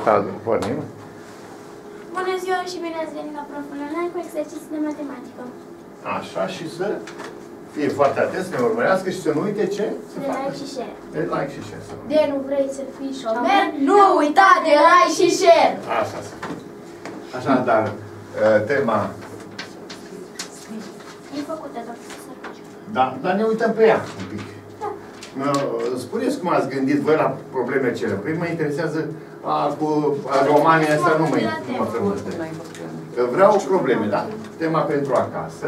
Gata, pornim. Bună ziua și bine ați venit la Proful Online cu exerciții de matematică. Așa, și să fie foarte atent, să ne urmărească și să nu uite ce? De like și share. De like și share. De nu vrei să fii șomer, nu uita de like și share. Așa să fie. Așa, dar tema... E făcută, doctor Sărcuciu. Da, dar ne uităm pe ea un pic. Da. Spuneți cum ați gândit voi la problemele cele. Păi mă interesează cu România asta nu mă interesează. Vreau probleme, da? Tema pentru acasă.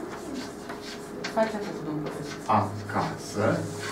Acasă.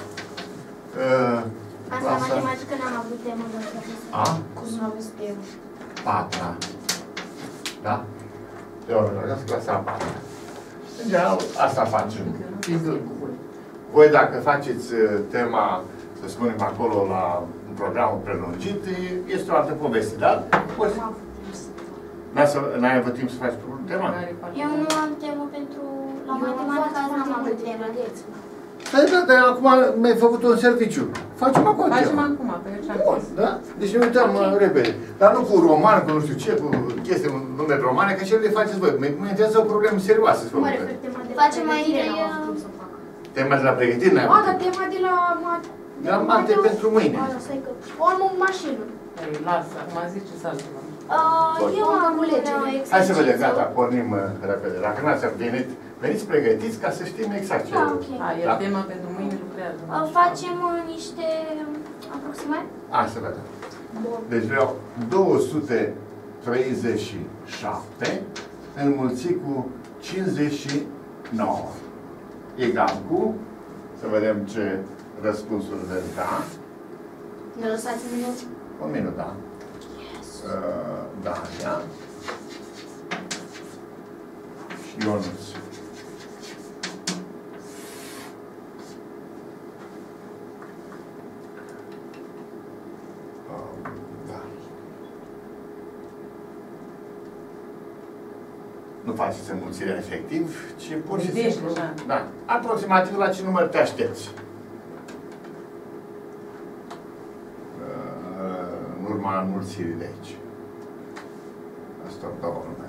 Asta matematică n-am avut temă, doctor. Cum nu aveți temă? Patra. Da? Eu am rămas clasa a patra. În general, asta facem. Voi, dacă faceți tema, să spunem, acolo la un program prelungit, este o altă poveste, dar poți... N-ai avut timp să faci tema? Eu nu am temă pentru... La matematică n-am avut temă. Dar acum mi-ai făcut un serviciu. Facem acum tema. Facem acum, pe ce-am zis. Da? Deci ne uităm repede. Dar nu cu roman, cu nu știu ce, cu chestii, un nume romane, că ce le faceți voi. Mă interesează o problemă serioasă. Facem mai întâi... Tema de la pregătire, n-ai dar tema de la... De la mate pentru mâine. O am o mașină. Lasă, acum ziceți altceva. Eu am un exercițiu. Hai să vedem, gata, pornim repede. Dacă n-ați venit, veniți pregătiți ca să știm exact ce... E tema pentru mâine lucrează. Facem niște aproximări? Hai să vedem. Deci vreau 237 înmulțit cu 59. Egal cu, să vedem ce răspunsuri veți da. Ne lăsați un minut? Un minut, da. Daria și Ionuț. Da. Nu faceți înmulțirea efectiv, ci pur și simplu. Da. Aproximativ la ce număr te aștepți. În urma înmulțirii de aici. Asta o dau numere.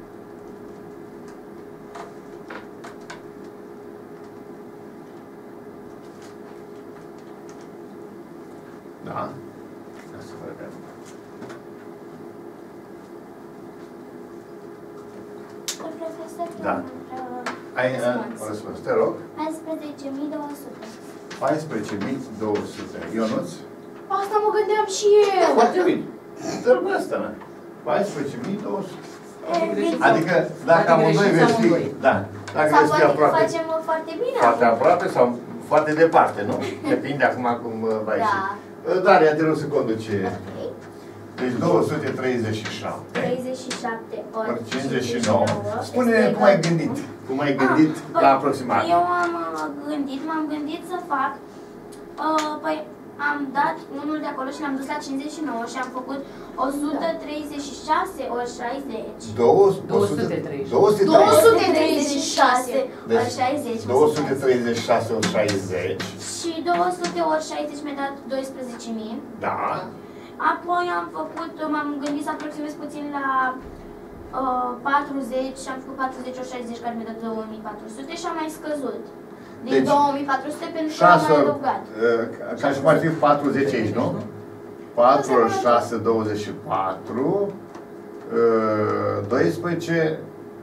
Da? Asta vedem. Da. Ai răspuns, te rog. 14.200. 14.200. Ionuț? Asta mă gândeam și eu. Foarte bine. Trebuie asta, nu? 14.200. Adică, dacă amândoi veți fi... Da. Dacă veți fi aproape... Facem foarte bine. Foarte aproape sau foarte departe, nu? Depinde acum cum va ieși. Daria, te rog să conduce. Deci 237. 37 ori 59. Spune-ne cum ai gândit. Cum ai gândit la aproximat. Eu m-am gândit să fac, păi am dat unul de acolo și l-am dus la 59 și am făcut 136 ori 60. 236 ori 60. 236 ori 60. Și 200 ori 60 mi-a dat 12.000. Da. Apoi am făcut, m-am gândit să aproximez puțin la 40 și am făcut 40 ori 60 care mi-a dat 2400 și am mai scăzut. Din 2400 pentru că am mai adăugat. Ca și cum ar fi 40 aici, nu? 4 ori 6, 24, 12,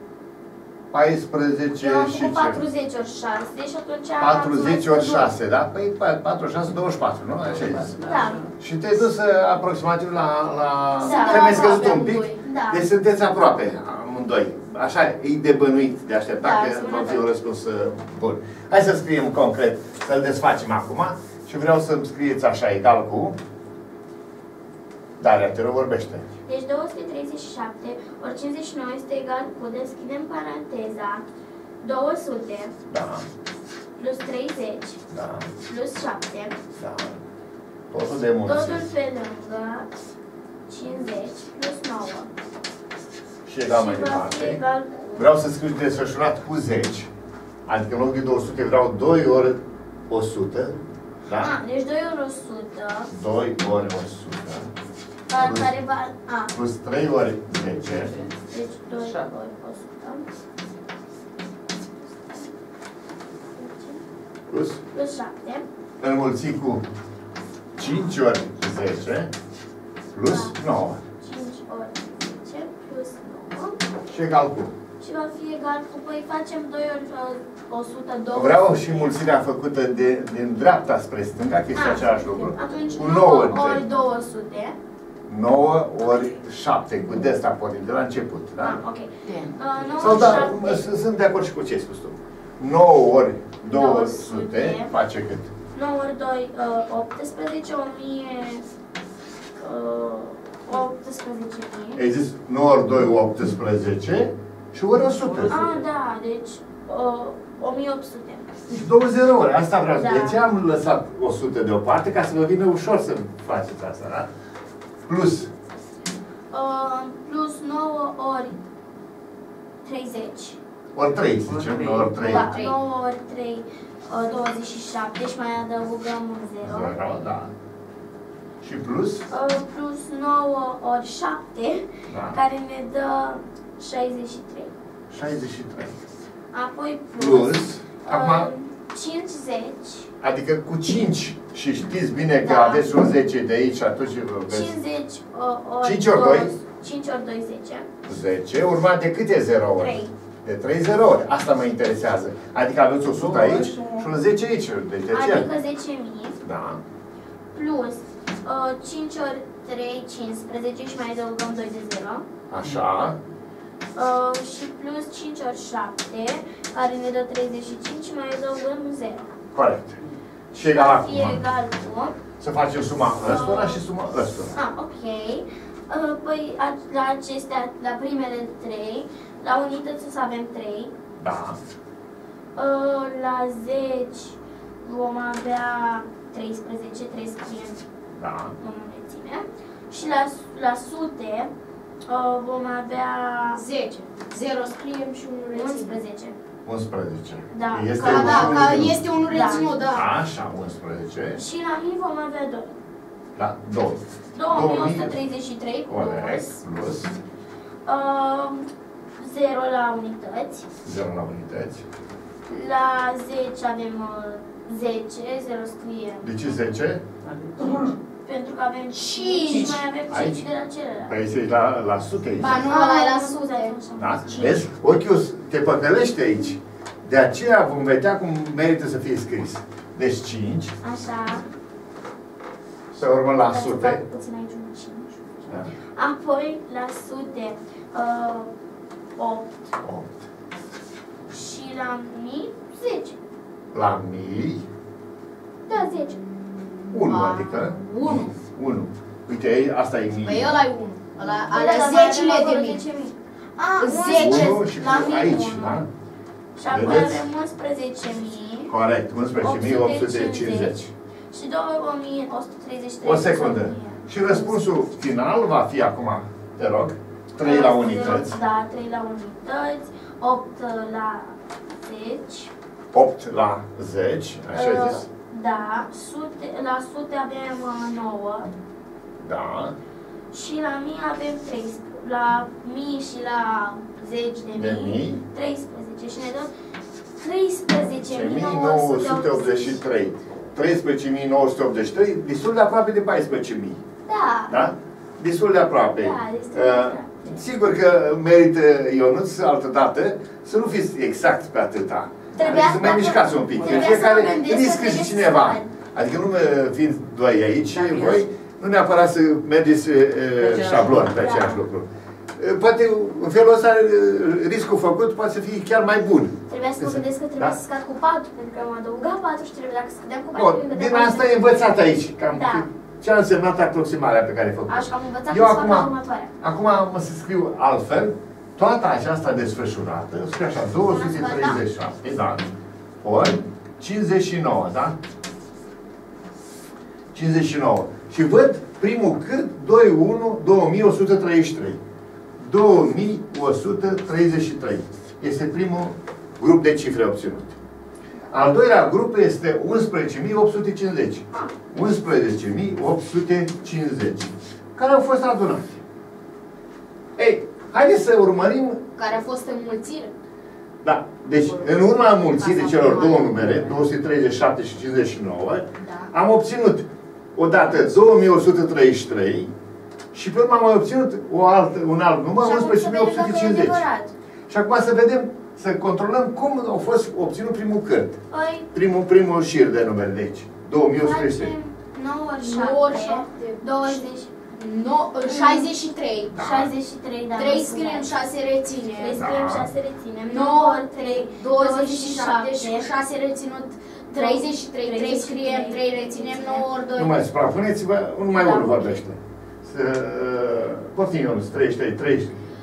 14 eu am și făcut ce? 40 ori 6 și atunci 40 ori 6, da? Păi 4 ori 6, 24, nu? Așa e. Da. Și te-ai dus aproximativ la... Da, te-ai mai scăzut un pic? Da. Deci sunteți aproape, amândoi. Așa, e de bănuit, de așteptat că va fi un răspuns bun. Hai să scriem concret, să-l desfacem acum și vreau să-mi scrieți așa, egal cu... Daria, te rog, vorbește. Deci 237 ori 59 este egal cu, deschidem paranteza, 200 Da. plus 30 Da. plus 7. Da. Totul de mulțit. Totul pe lângă 50 plus 9. Și egal mai departe. Vreau să scriu desfășurat cu 10. Adică în loc de 200 vreau 2 ori 100. Da? Deci 2 ori 100. 2 ori 100. care va... A. Plus 3 ori 10. Deci 2 ori 100. Plus? Plus 7. Înmulțit cu 5 ori 10 plus 9. 5 ori 10 plus 9. Și egal cu? Și va fi egal cu, păi facem 2 ori 100, 2. Vreau și mulțirea făcută din dreapta spre stânga, că este același lucru. Atunci cu 9 ori întregi. 200. 9 ori 7, cu de asta pornim, de la început, da? Ah, ok. 9 Sau ori da, 7. sunt de acord și cu ce ai spus tu. 9 ori 200 face cât? 9 ori 2, 18, 18.000. Ai zis 9 ori 2, 18 și ori 100. Ah, da, deci 1800. Deci 20 ori, asta vreau să Da. zic. De ce am lăsat 100 deoparte? Ca să vă vină ușor să faceți asta, da? Plus Plus 9 ori 30. ori 3, zicem, ori 3. Da, 9 ori 3, 27 și mai adăugăm un 0. 0, da. Și plus? Plus 9 ori 7, Da. care ne dă 63. 63. Apoi Plus, acum, 50. adică cu 5, și știți bine că Da. aveți un 10 de aici, atunci veți 50 ori 5 ori 2? 5 ori 2, 10. 10, urmat de câte 0 ori? 3. De 3 0 ori. Asta mă interesează. Adică aveți 100 aici și un 10 aici. Deci de ce? Adică 10.000 Da. plus 5 ori 3, 15 și mai adăugăm 2 de 0. Așa. Și plus 5 ori 7, care ne dă 35 și mai adăugăm 0. Corect. Și egal acum. Fie egal cu... Să facem suma ăstora și suma ăstora. Ok. Păi la acestea, la primele 3, la unități o să avem 3. Da. La 10 vom avea 13, 3 scriem Da. în înălțime. Și la sute vom avea 10. 0 scriem și 1 reținem. 11. 11. Da. Este Ca, un da, și ca un- este unul Da. reținut, da. Așa, 11. Și la mii vom avea 2. La 2. 2133 Corect. plus Plus 0 la unități. 0 la unități. La 10 avem 10, 0 scrie. De ce 10? Pentru că avem 5 Cinci. și mai avem 5 Aici? de la celălalt. Păi este la sute aici. Ba nu, ăla e la nu, sute. Da? Vezi? Ochiul te păcălește aici. De aceea vom vedea cum merită să fie scris. Deci 5, Așa. pe urmă la Ca să sute. fac puțin aici un 5. Da? Apoi la sute 8 8. și la mii 10. La mii, Da, 10. 1, Ba, adică 1. 1. Uite, asta e mii. Păi ăla e 1. Alea Ăla 10-le mai de avem mii. 10.000. 10 1 și la plus mii aici, unu. da? Și apoi Vedeți? avem 11.000. Corect, 11.850. Și 2.133. O secundă. Și răspunsul final va fi acum, te rog, 3 la unități. Da, 3 la unități, 8 la 10. 8 la 10, așa ai zis? Da, la sute avem 9 Da. și la mii avem 13. La mii și la 10 de mii, 13 și ne dă 13.983. 13.983, destul de aproape de 14.000. Da. Da? Destul de aproape. Da, destul de aproape. Sigur că merită, Ionuț, altă dată, să nu fiți exact pe atâta. Trebuia Adică să mai dacă- mișcați un pic. trebuia Fiecare să mă gândesc riscă că și trebuie cineva. să fac. Adică nu fiind doi aici, Da, voi, nu neapărat să mergeți același șablon lucru. pe același Da. lucru. Poate în felul ăsta riscul făcut poate să fie chiar mai bun. Trebuia să mă gândesc că trebuie Da? să scad cu 4, pentru că am adăugat 4 și trebuie dacă scădeam cu 4. Bun, din asta e învățat aici. Cam Da. ce a însemnat aproximarea pe care ai făcut. Așa am învățat Eu să acum, fac la următoarea. acum mă să scriu altfel. Toată aceasta desfășurată, scriu așa, 237, da, ori 59, da? 59. Și văd primul cât, 2133. 2133. Este primul grup de cifre obținut. Al doilea grup este 11.850. 11.850. care au fost adunate. Ei, haideți să urmărim. Care a fost înmulțire. Da. Deci, în urma înmulțirii celor două numere, 237 și 59, Da. am obținut odată 2133 și pe urmă am mai obținut un alt număr, Și acum să vedem dacă e 11850. adevărat. Și acum să vedem, să controlăm cum a fost obținut primul cârt. Păi, Primul șir de numere de aici. 2133. facem 9 ori 9 ori 7, 7. 20, 63. 63, da. 3 scriem, 6 reținem. 3 scriem, 6 reținem. 9 ori 3, 27 și 6 reținut 33. 3 scriem, 3 reținem, 9 ori 2. Nu mai suprapuneți-vă, numai Da. unul vorbește. Poftim, Ionuț, 33.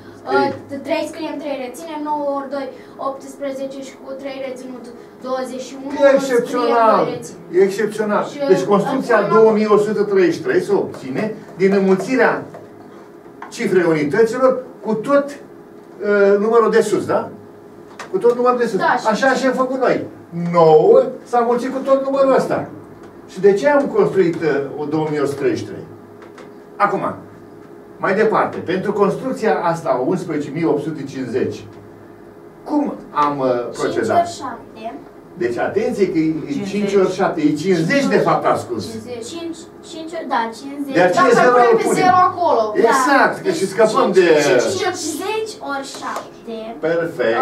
3 scriem, 3 reținem, 9 ori 2, 18 și cu 3 reținut 21. E excepțional! E excepțional. Deci construcția 2133 se obține din înmulțirea cifrei unităților cu tot numărul de sus, da? Cu tot numărul de sus. Da, Așa și am făcut noi. 9 s-a înmulțit cu tot numărul ăsta. Și de ce am construit o 2133? Acum, mai departe, pentru construcția asta, 11.850, cum am 5 procedat? ori 7. Deci, atenție că e 5 ori 7, e 50 de fapt ascuns. 5 ori, da, 50. De aceea Dacă zero punem îl pe punem. 0 acolo. Exact, că și scăpăm de... 50 ori 7. Perfect.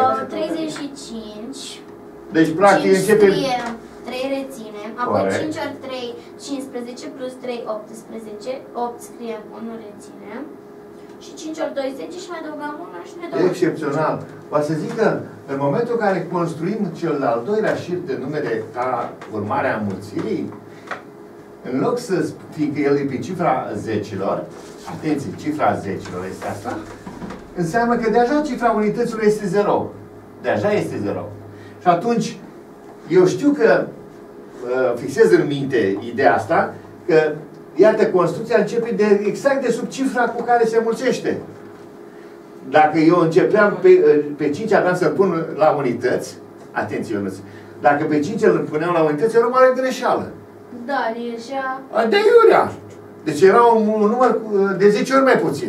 35. Deci, practic, 5 începem... scriem, 3 reținem, apoi Corect. 5 ori 3, 15 plus 3, 18, 8 scriem, 1 reținem. Și 5 ori 2, 10 și mai adăugăm 1 și ne dăm. Excepțional. O să zic că în momentul în care construim cel de-al doilea șir de numere ca urmare a înmulțirii, în loc să fie că el e pe cifra zecilor, atenție, cifra zecilor este asta, înseamnă că deja cifra unităților este 0. Deja este 0. Și atunci, eu știu că fixez în minte ideea asta, că iată, construcția începe exact de sub cifra cu care se mulțește. Dacă eu începeam pe 5 aveam să-l pun la unități, atenție, Ionuț, dacă pe 5 îl puneam la unități, era o mare greșeală. Da, așa. De iurea. Deci era un număr de 10 ori mai puțin.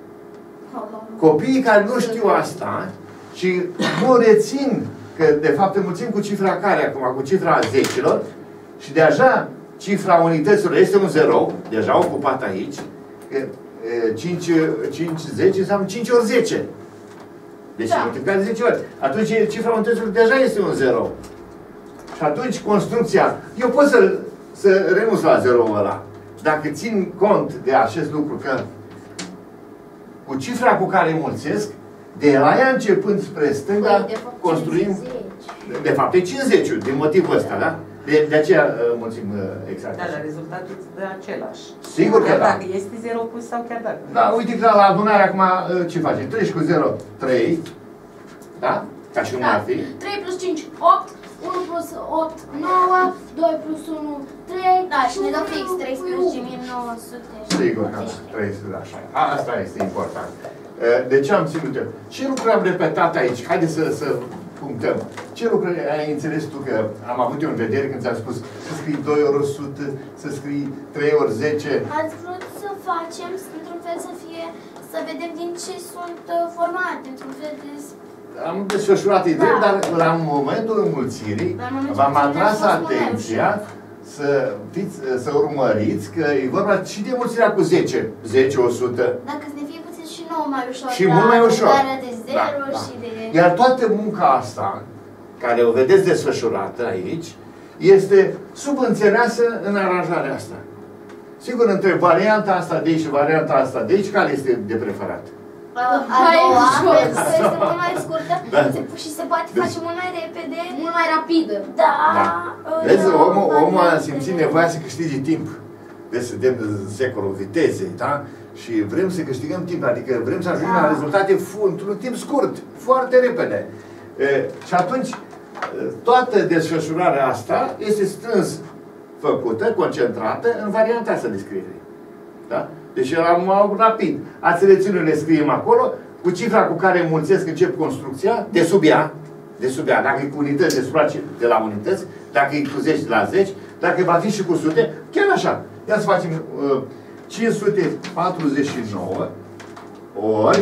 Copiii care nu știu asta și nu rețin că de fapt înmulțim cu cifra care acum, cu cifra zecilor, și deja cifra unităților este un 0, deja ocupat aici, 5, 10 înseamnă 5 ori 10. Deci multiplicat de 10 ori. Atunci cifra unităților deja este un 0. Și atunci construcția, eu pot să renunț la 0-ul ăla. Dacă țin cont de acest lucru, că cu cifra cu care înmulțesc, de la ea începând spre stânga, construim... De fapt, e 50 din motivul ăsta, da? De aceea mulțim exact. Da, dar rezultatul îți dă același. Sigur că da. Dacă este 0 plus sau chiar dacă. Da, uite că la adunare acum ce face? 3 cu 0, 3. Da? Ca și cum ar fi. 3 plus 5, 8. 1 plus 8, 9. 2 plus 1, 3. Da, și ne dă fix 13.900. Sigur că da, 300, așa. Asta este important. De ce am ținut eu? Ce lucruri am repetat aici? Haideți să punctăm. Ce lucruri ai înțeles tu că am avut eu în vedere când ți-am spus să scrii 2 ori 100, să scrii 3 ori 10? Ați vrut să facem, într-un fel să fie, să vedem din ce sunt formate, într-un fel de... Am desfășurat idei, dar la momentul înmulțirii v-am atras atenția să urmăriți că e vorba și de înmulțirea cu 10. 10, 100. Dacă să ne fie puțin și nouă mai ușor. Și mult mai ușor. De 0 și de... Iar toată munca asta, care o vedeți desfășurată aici, este subînțeleasă în aranjarea asta. Sigur, între varianta asta de aici și varianta asta de aici, care este de preferat? A doua, pentru că este mult mai scurtă și se poate face mult mai repede. Mult mai rapidă. Da. Vezi, omul a simțit nevoia să câștige timp. Vezi, suntem în secolul vitezei, da? Și vrem să câștigăm timp, adică vrem să ajungem la rezultate într-un timp scurt, foarte repede. Și atunci, toată desfășurarea asta este strâns făcută, concentrată în varianta asta de scriere. Da? Deci era mai rapid. Ați reținut, le scriem acolo, cu cifra cu care înmulțesc încep construcția, de sub ea, dacă e cu unități, de la unități, dacă e cu 10 la 10, dacă va fi și cu sute, chiar așa. Ia să facem 549 ori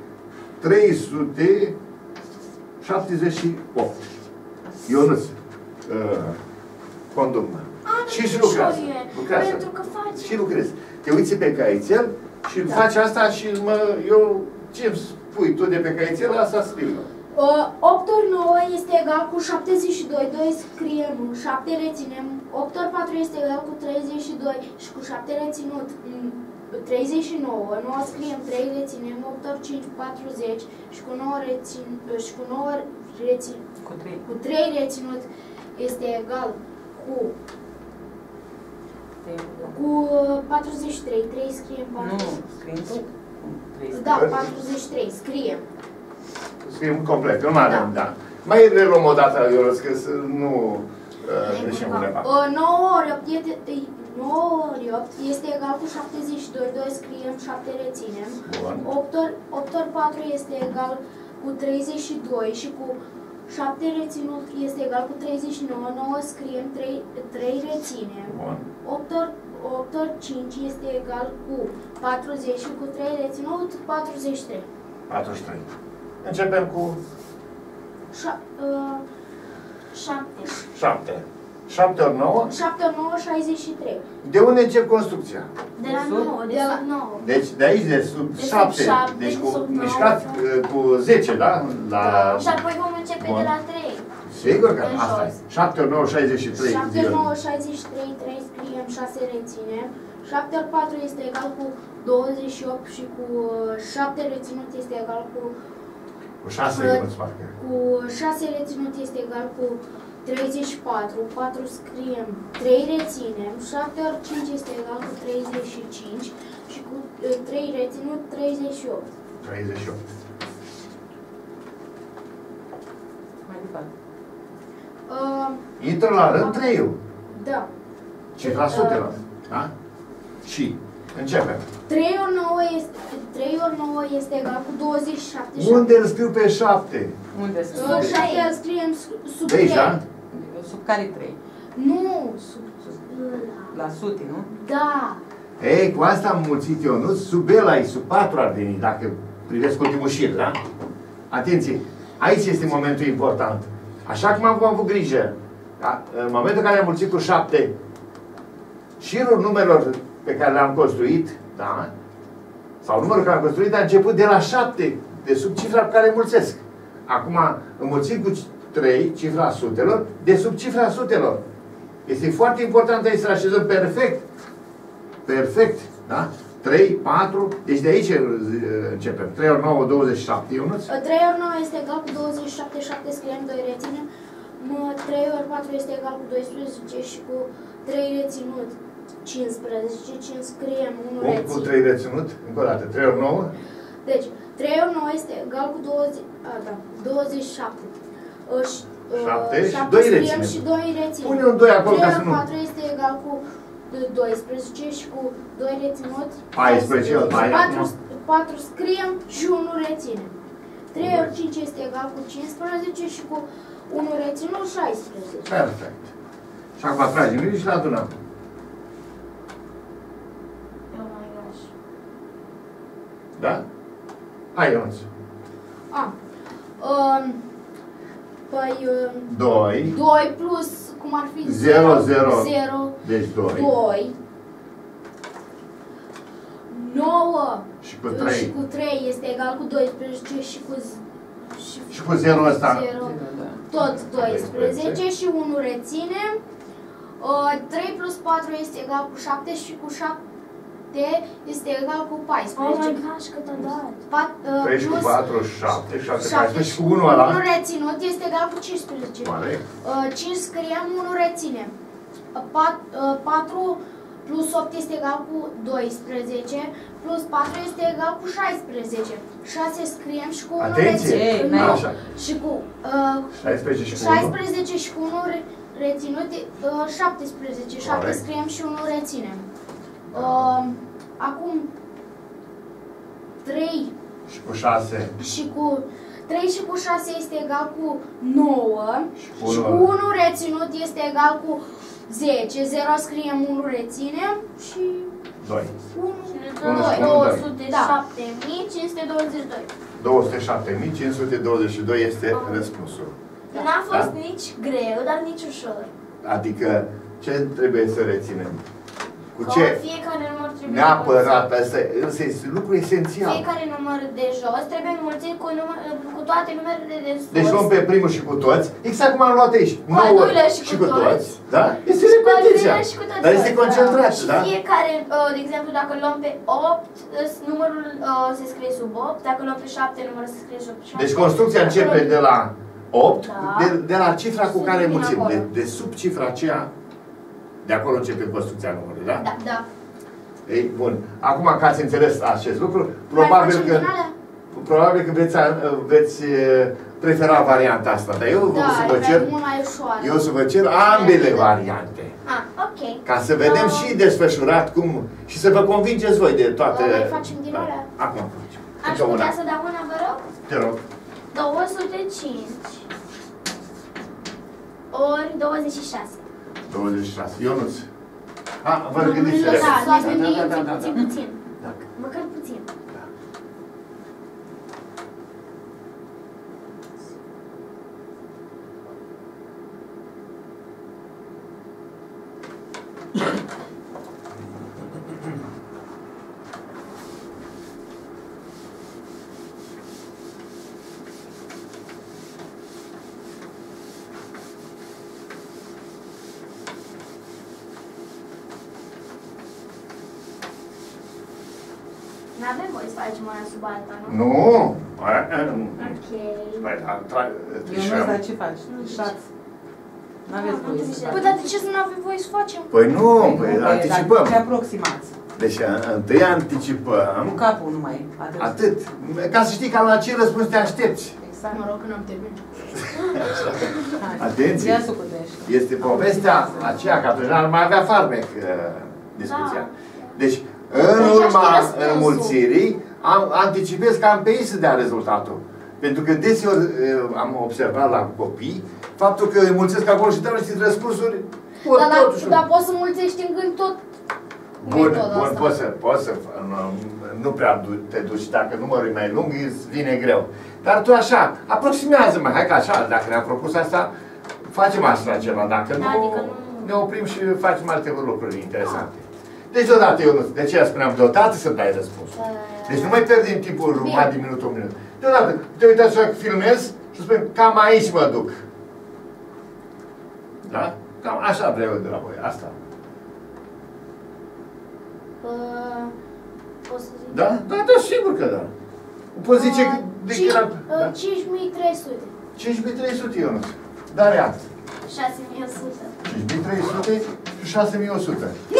378. Ionuț, condumnă. Și lucrează. Pentru că faci. Și lucrezi. Te uiți pe caițel și faci asta și eu ce-mi spui tu de pe caițel, asta scriu. 8 ori 9 este egal cu 72, 2 scriem, 7 reținem, 8 ori 4 este egal cu 32 și cu 7 reținut 39, 9 scriem, 3 reținem, 8 ori 5, 40 și cu 9 rețin, cu 3 reținut este egal cu 43, 3 scriem 40. Nu, scriem tot. Da, 43, scriem. Scriem complet, eu nu avem, da. Mai le luăm o dată, Ionuț, că nu ieșim undeva. 9 ori 8 este egal cu 72, 2 scriem, 7 reținem. 8 ori 4 este egal cu 32 și cu 7 reținut este egal cu 39, 9 scriem, 3 reținem. 8 ori 5 este egal cu 40 și cu 3 reținut, 43. 43. Începem cu 7. 7 ori 9. 7 ori 9, 63. De unde încep construcția? De la 9, de la 9. Deci de aici, de sub 7. Deci cu mișcat cu 10, da? Și apoi vom începe de la 3. Sigur că asta e. 7 ori 9, 63. 7 ori 9, 63, 3 scriem, 6 reținem. 7 ori 4 este egal cu 28 și cu 7 reținut este egal cu... Cu 6 reținut, parcă. Cu 6 reținut este egal cu 34, 4 scriem, 3 reținem, 7 ori 5 este egal cu 35 și cu 3 reținut 38. 38. Mai departe. Intră la rând 3-ul. Da. Cifra sutelor. Da? Și începem. 3 ori 9 este egal cu 27. Unde îl scriu pe 7? Unde Sub sunt? 7 îl scriem sub De aici, 3. da? Sub care 3? Nu, La sute, nu? da. Ei, cu asta am mulțit eu, nu? Sub ăla, sub 4 ar veni, dacă privesc ultimul șir, da? Atenție, aici este momentul important. Așa cum am avut grijă, da? În momentul în care am mulțit cu 7, șirul numerelor pe care le-am construit, da? Sau numărul care l-am construit a început de la 7, de sub cifra pe care mulțesc. Acum înmulțim cu 3, cifra sutelor, de sub cifra sutelor. Este foarte important aici să așezăm perfect. Perfect, da? 3, 4, deci de aici începem. 3 ori 9, 27, Ionuț? 3 ori 9 este egal cu 27, 7 scriem, 2 reținem. 3 ori 4 este egal cu 12 și cu 3 reținut 15, 5 scriem, 1 reținem. Cu 3 reținut, încă o dată, 3 ori 9. Deci, 3 ori 9 este egal cu 27. 7 și 2 2 scriem reținem. și 2 reținem. Pune un 2 acolo 3 ca să ori nu... 4 este egal cu 12 și cu 2 reținut 14, 4 scriem și 1 reținem. 3 ori 5 este egal cu 15 și cu 1 reținut 16. Perfect. Și acum tragem și le adunăm. Da? Hai, Ionuț. Păi... 2. 2 plus, cum ar fi 0, 0. 0. Deci 2. 2. 9. Și cu 3. Și cu 3 este egal cu 12 și cu... Și cu 0 ăsta. 0. Tot 12 și 1 reținem. 3 plus 4 este egal cu 7 și cu 7 este egal cu 14. Oh my gosh, cât a dat! 3 și cu 4, 7, 7, 14 și cu 1 ăla. 1 reținut este egal cu 15. 5 scriem, 1 reținem. 4 plus 8 este egal cu 12, plus 4 este egal cu 16. 6 scriem și cu 1 reținem. Așa. Și cu 16 și cu 1. 16 și cu 1 reținut, 17. 7 scriem și 1 reținem. Acum 3 și cu 6 și cu 3 și cu 6 este egal cu 9 și cu 1 reținut este egal cu 10. 0 scriem, 1 reținem și 2. 1, Și ne dă 207.522 207.522. este răspunsul. N-a fost Da? nici greu, dar nici ușor. Adică, ce trebuie să reținem? Cu Că ce? fiecare număr trebuie Neapărat, înmulțit. asta este lucru esențial. Fiecare număr de jos trebuie înmulțit cu toate numerele de sus. Deci luăm pe primul și cu toți, exact cum am luat aici. Cu al 9 doilea și cu toți. toți. Da? Este Și cu al repetiția. treilea și cu toți. Dar este concentrat, Și da? fiecare, de exemplu, dacă luăm pe 8, numărul se scrie sub 8. Dacă luăm pe 7, numărul se scrie sub 7. Deci construcția începe de la 8, Da. de la cifra cu care Din mulțim. acolo. De sub cifra aceea, de acolo începe construcția numărului, da? Da, da. Ei, bun. Acum că ați înțeles acest lucru, Mai facem din alea? probabil că veți prefera varianta asta. Dar eu Da, să vă e cer, mult mai ușoară. eu să vă cer ambele variante. Ah, ok. Ca să vedem și desfășurat cum și să vă convingeți voi de toate. Mai facem din Da. alea? Acum facem. Aș Încă una. putea să dau una, vă rog? Te rog. 205 ori 26. 26. Ionuț. Vă gândiți Da, repede. să puțin, puțin. Da. Măcar puțin. Da. N-avem voie să facem una sub alta, nu? Nu. Ok. Păi, Ionuț, dar ce faci? Șați. N-aveți voie să Păi, faci. dar de ce să nu avem voie să facem? Păi nu, păi Dar anticipăm. te aproximați. Deci întâi anticipăm. Cu capul numai. Atât. Ca să știi că la ce răspuns te aștepți. Exact. Mă rog, că n-am terminat. Atenție. Ia sucutești. Este povestea aceea, că atunci ar mai avea farmec discuția. Deci, în Deci urma aș fi răspunsul. înmulțirii, anticipez că am pe ei să dea rezultatul. Pentru că deseori am observat la copii faptul că înmulțesc acolo și dau niște răspunsuri Dar poți să mulțești în gând tot Bun, metoda bun, asta. poți să, nu prea te duci, dacă numărul e mai lung, îți vine greu. Dar tu așa, aproximează-mă, hai că așa, dacă ne-am propus asta, facem asta ceva, dacă nu, Adică nu- ne oprim și facem alte lucruri interesante. Deci deodată, eu nu, de aceea spuneam, deodată să dai răspuns. Deci nu mai pierdem timpul jumătate de minut, un minut. Deodată, te uitați așa, filmez și spun, cam aici mă duc. Da? Cam așa vreau eu de la voi, asta. Poți să zic? Da? Da, da, sigur că da. Poți zice de că era... Da? 5300. 5300, Ionuț. Dar ia. 6100. 5300 și 6100. Nu!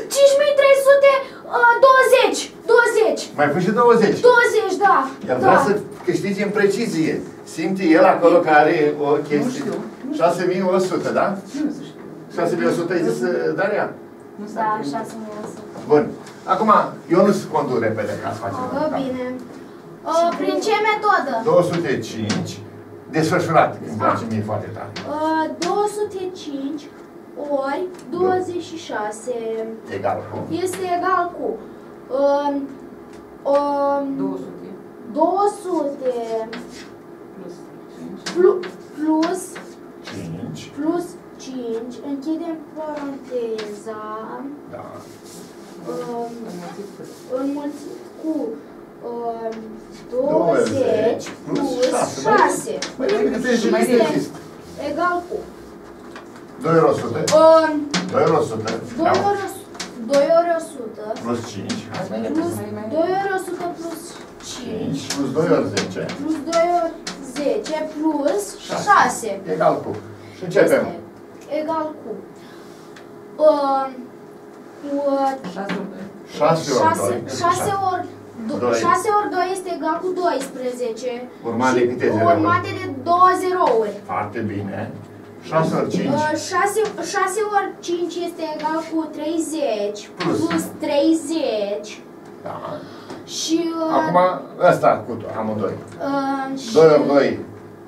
5320! 20! Mai pui și 20. 20, da! Iar Da. vrea să câștige în precizie. Simte el acolo că are o chestie. știu. 6100, da? Nu să știu. 6100 ai zis, Daria? Nu s-a Da, prins. 6100. Bun. Acum, Ionuț conduc repede ca să facem. Bă, bine. Prin ce metodă? 205 desfășurat. Îmi place mie foarte tare. 205 ori 26 Egal cu? este egal cu 200 200 plus 5. plus 5, închidem paranteza, Da. Înmulțit cât? înmulțit cu 20 20 plus plus 6. 6 Mai repede, mai rezist. egal cu 2 ori 100. 2 ori 100. 2 ori 100 Plus 5. Hai mai repede. plus 2 ori 100 plus 5 5 plus 2 ori 10. plus 2 ori 10 plus 6 Egal cu. Și începem. este egal cu 6 ori 2. 6 ori 2. 6 ori 2 este egal cu 12 Urmat de câte zerouri? urmate de 2 zerouri. Foarte bine. 6 ori 5. 6 ori 5 este egal cu 30 Plus. plus 30 Da. și Acum ăsta cu amândoi. și 2 ori 2.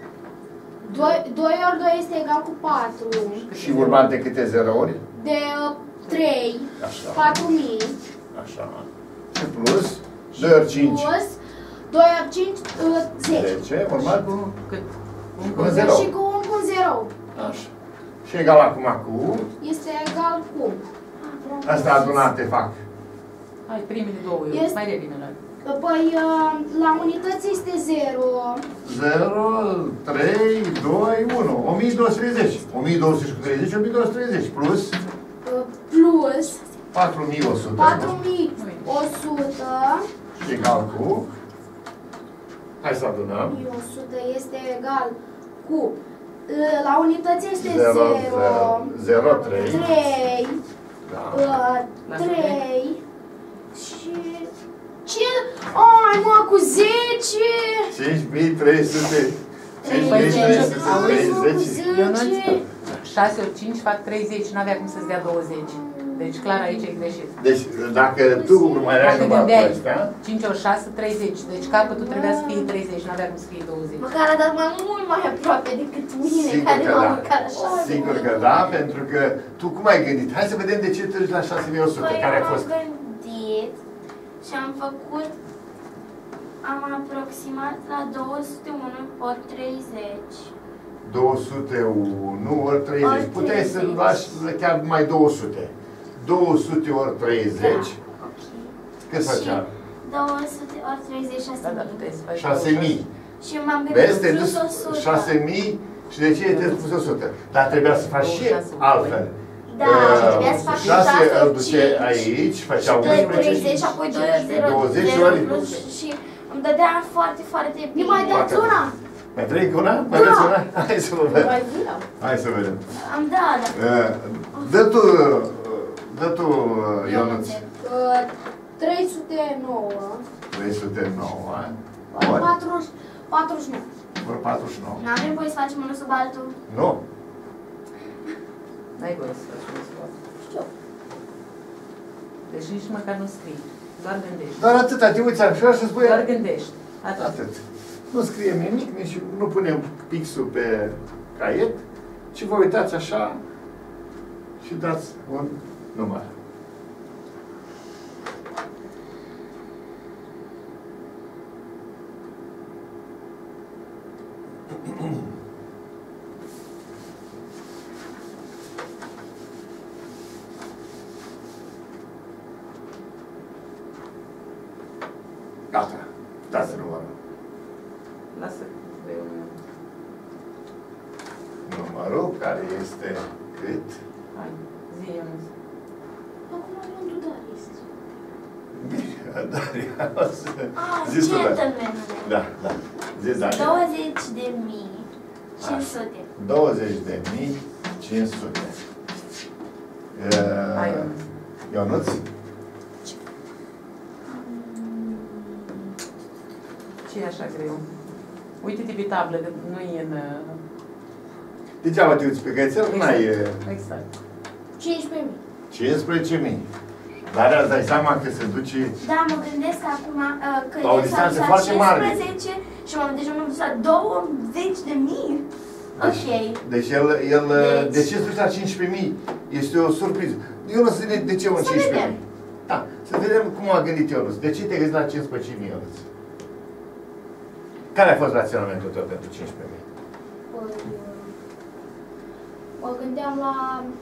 2 ori 2 este egal cu 4 Și urmat de câte zerouri? de 3 Așa. 4000 Așa. Și plus 2 ori 5. Plus 2 ori 5, 10. 10. Urmat cu Cât? un 0. Și cu un 0. Așa. Și egal acum cu... Este egal cu... Astea adunate fac. Hai, primele două, Este- mai revine la... Păi, la unități este 0. 0, 3, 2, 1. 1230. 1230, 1230. Plus Plus 4100. 4100. Și egal cu... Hai să adunăm. 100 este egal cu... La unități este 0, 0. 0, 3. 3. Da. 3. Și... Ce? Ai, mă, cu 10! 5300. 5330. Eu nu 6 ori 5 fac 30, n-avea cum să-ți dea 20. Deci clar aici e greșit. Deci dacă tu urmăreai Dacă numai cu gândeai astea, 5 ori 6, 30. Deci capătul trebuia să fie 30, n-avea cum să fie 20. Măcar a dat mult mai aproape decât mine, sigur care că m-am da. măcar așa. Sigur că da, pentru că tu cum ai gândit? Hai să vedem de ce treci la 6100, Păi care a am fost. gândit și am făcut, am aproximat la 201 ori 30. 201 ori 30. Ori Puteai să 30. lași chiar mai 200. 200 ori 30. Da, ok. Cât făcea? 200 ori 30, 6.000. Da, da, puteai să faci 6000. Și m-am gândit Vezi, te plus duci 100. 6000 și de ce te pus 100? Dar trebuia să faci și 600. altfel. Da, trebuia să fac 6 îl 6 duce aici, făcea 30 11. și apoi 2 ori 0, 20 0 ori. plus și îmi dădea foarte, foarte Mi bine. mai dați una? Mai trei cu una? Mai dați una? Hai să vă vedem. Mai vreau. Hai să vedem. Am dat, da. Dă tu, Ionuț. 309. 309. Ori Ori 49. 49. N-am nevoie să facem unul sub altul. Nu? N-ai voie să faci un sport. Știu. Deci nici măcar nu scrii. Doar gândești. Doar atâta, te uiți așa și spui... Doar gândești. Atât. Atât. Nu scriem nimic, nici nu punem pixul pe caiet, ci vă uitați așa și dați un număr. Gata, dați numărul. Lasă de un... Numărul care este cât? Hai, zi, Ionuț. Acum am un Darius. Bine, Daria, o să... Ah, Zi tu, Daria. gentleman. Da, da. Zi, Daria. 20.500. 20.500. Hai, Ionuț. Ionuț? Ce e așa greu? Uite-te pe tablă, că nu e în... Degeaba te uiți pe cățel, n-ai... Exact. 15.000. 15.000. Dar îți dai seama că se duce... Da, mă gândesc acum că La o el s-a distanță dus la foarte mare. 15 și deci m-am dus la 20.000. Ok. Deci de ce se duce la 15.000? Este o surpriză. Ionuț, de ce un Să 15.000? vedem. Da, să vedem cum a gândit Ionuț. De ce te gândi la 15.000, Ionuț? Care a fost raționamentul tău pentru 15.000? Mă gândeam la...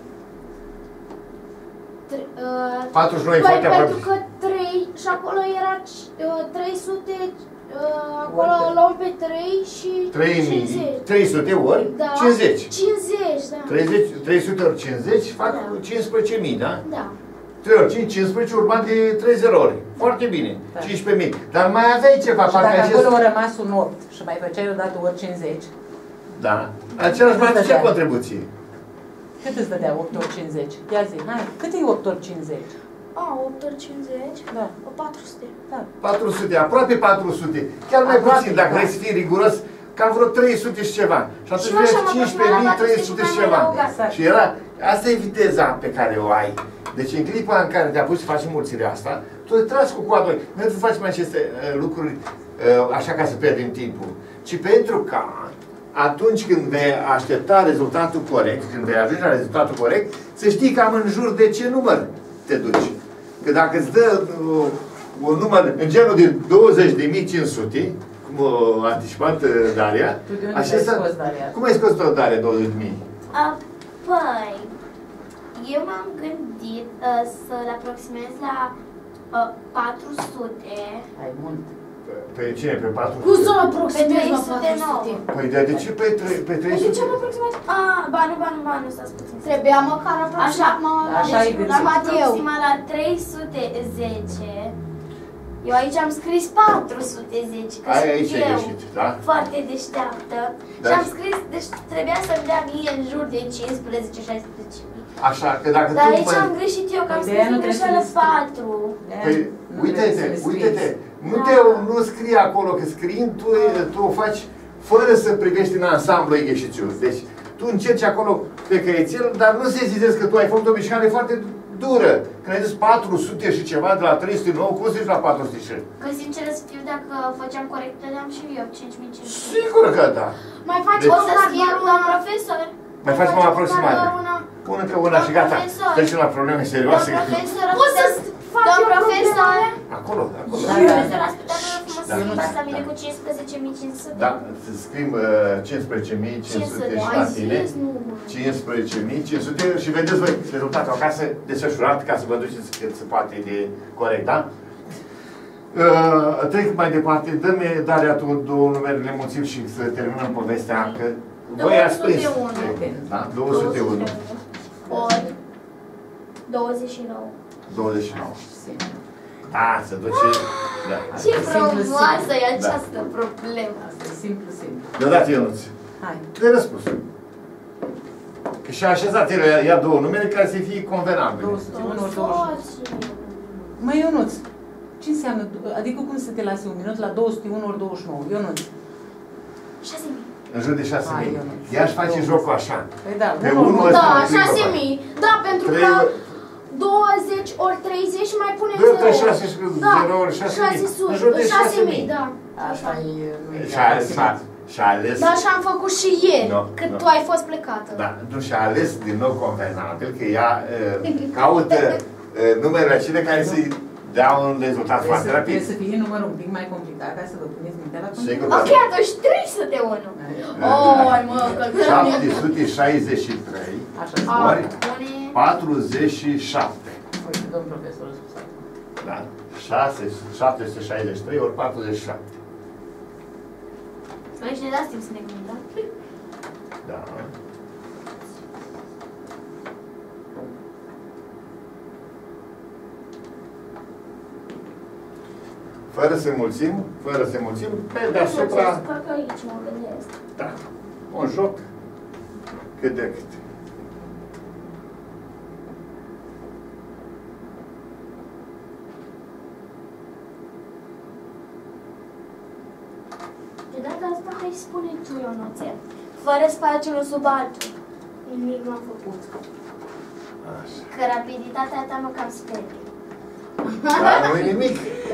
49 e Păi, foarte aproape. pentru că 3 și acolo era 300, acolo luăm pe 3 și 50. 300 ori Da. 50. 50, da. 300 ori 50 fac Da. 15.000, da? Da. 3 ori 5, 15 urmat de 30 ori. Foarte bine. Da. 15.000. Dar mai aveai ceva, Și parcă dacă acest... acolo a rămas un 8 și mai făceai odată ori 50, Da. Același mai Cât ce dădea? contribuție? cât îți dădea 8 ori 50? Ia zi, hai, cât e 8 ori 50? 8 ori 50, Da, 400. da. 400, aproape 400. Chiar mai Aproape, puțin, dacă da. vrei să fii riguros, cam vreo 300 și ceva. Și atunci Și eu așa vezi m-am 15.300 și ceva. Exact. Și era, asta e viteza pe care o ai. Deci în clipa în care te-a pus să faci mulțirea asta, tu te tragi cu coadă. Nu să facem aceste lucruri așa ca să pierdem timpul, ci pentru ca atunci când vei aștepta rezultatul corect, când vei ajunge la rezultatul corect, să știi cam în jur de ce număr te duci. că dacă îți dă un număr în genul de 20.500, cum a anticipat Daria, Tu de unde ai scos, Daria? Cum ai scos tot, Daria, 20.000? Păi, eu m-am gândit să-l aproximez la 400. Ai mult. Pe cine? Pe 400? Cum să-l Pe aproximezi la 309. 400? Păi de ce pe 300? De ce am aproximat? Nu, stați puțin. Trebuia măcar aproximat Așa e Deci, gândit. am aproximat la 310. Eu aici am scris 410, că Ai sunt aici ai eu greșit, da? foarte deșteaptă. Da. Și am scris, deci trebuia să-mi dea mie în jur de 15-16 mii. Așa, că dacă Dar tu... aici am greșit eu, că am Păi de scris aia nu în trebuie să greșeală le scrii. 4. Păi, Nu uite-te, trebuie să le uite-te, scrieți. nu scrii acolo, că scriind tu o faci fără să privești în ansamblu ieșiciu. Deci, tu încerci acolo pe căiețel, dar nu se zidezi că tu ai făcut o mișcare foarte dură. Când ai zis 400 și ceva de la 309, cum să zici la 400? Că sincer să fiu, dacă făceam corect, dădeam și eu 5500. Sigur că da. Mai faci Deci- O să măcar scriu, doar doamn una. profesor. Mai faci mai aproximare. Doar una. Pun încă una și gata. profesor. Trecem la probleme serioase. Doamn profesor, Poți să faci doamn o profesor. Acolo, acolo. Da, Doamn da. profesor, ați putea să frumos să Da. schimbați la mine cu 15.500? Da, să scrim 15.500 și Ai la tine. zis, nu, mă. 15.500 și vedeți voi rezultatul acasă desfășurat ca să vă duceți cât se poate de corect, da? Trec mai departe, dă-mi, Daria, tu două numerele mulțimi și să terminăm povestea, că voi ați prins. 201. Da? 201. Ori 29. 29. Da, se duce. Da. Ce Simplu, frumoasă e Da. această problemă. Asta e simplu. Deodată, Ionuț. Hai. De răspuns. Că și-a așezat el, ia două numere care să fie convenabile. 201, 21. Măi, Ionuț, ce înseamnă, adică cum să te lasi un minut la 201 ori 29? Ionuț. 6.000. În jur de 6.000. Hai, Ionuț. Ea își face jocul așa. Păi da, Pe unul, unul nu. ăsta. Da, prima 6.000. Da, pentru Trei că ori- 20 ori 30 și mai punem 2 ori 0. 6 și 0 ori 6.000. În jur de 6.000. Da. Asta e... Și-a ales. Da, și am făcut și ieri, No, cât no. tu ai fost plecată. Da, nu și-a ales din nou convenabil, că ea caută numerele acelea care să-i dea un rezultat foarte rapid. Trebuie să fie numărul un pic mai complicat ca să vă puneți mintea la Sigur, control. da. Ok, atunci 301. Oi, mă, că 763 Așa, ori Pune... 47. uite, domn profesor, a spus asta. Da? 763 ori 47. Aici ne dați timp să ne gândim, da? Da. Fără să mulțim, pe deasupra, Că aici mă gândesc. da, un joc cât de cât. De data asta, hai spune tu, Ionuțe. Fără spațiul unul sub altul. Nimic nu am făcut. Așa. Că rapiditatea ta mă cam sperie. Dar nu e nimic.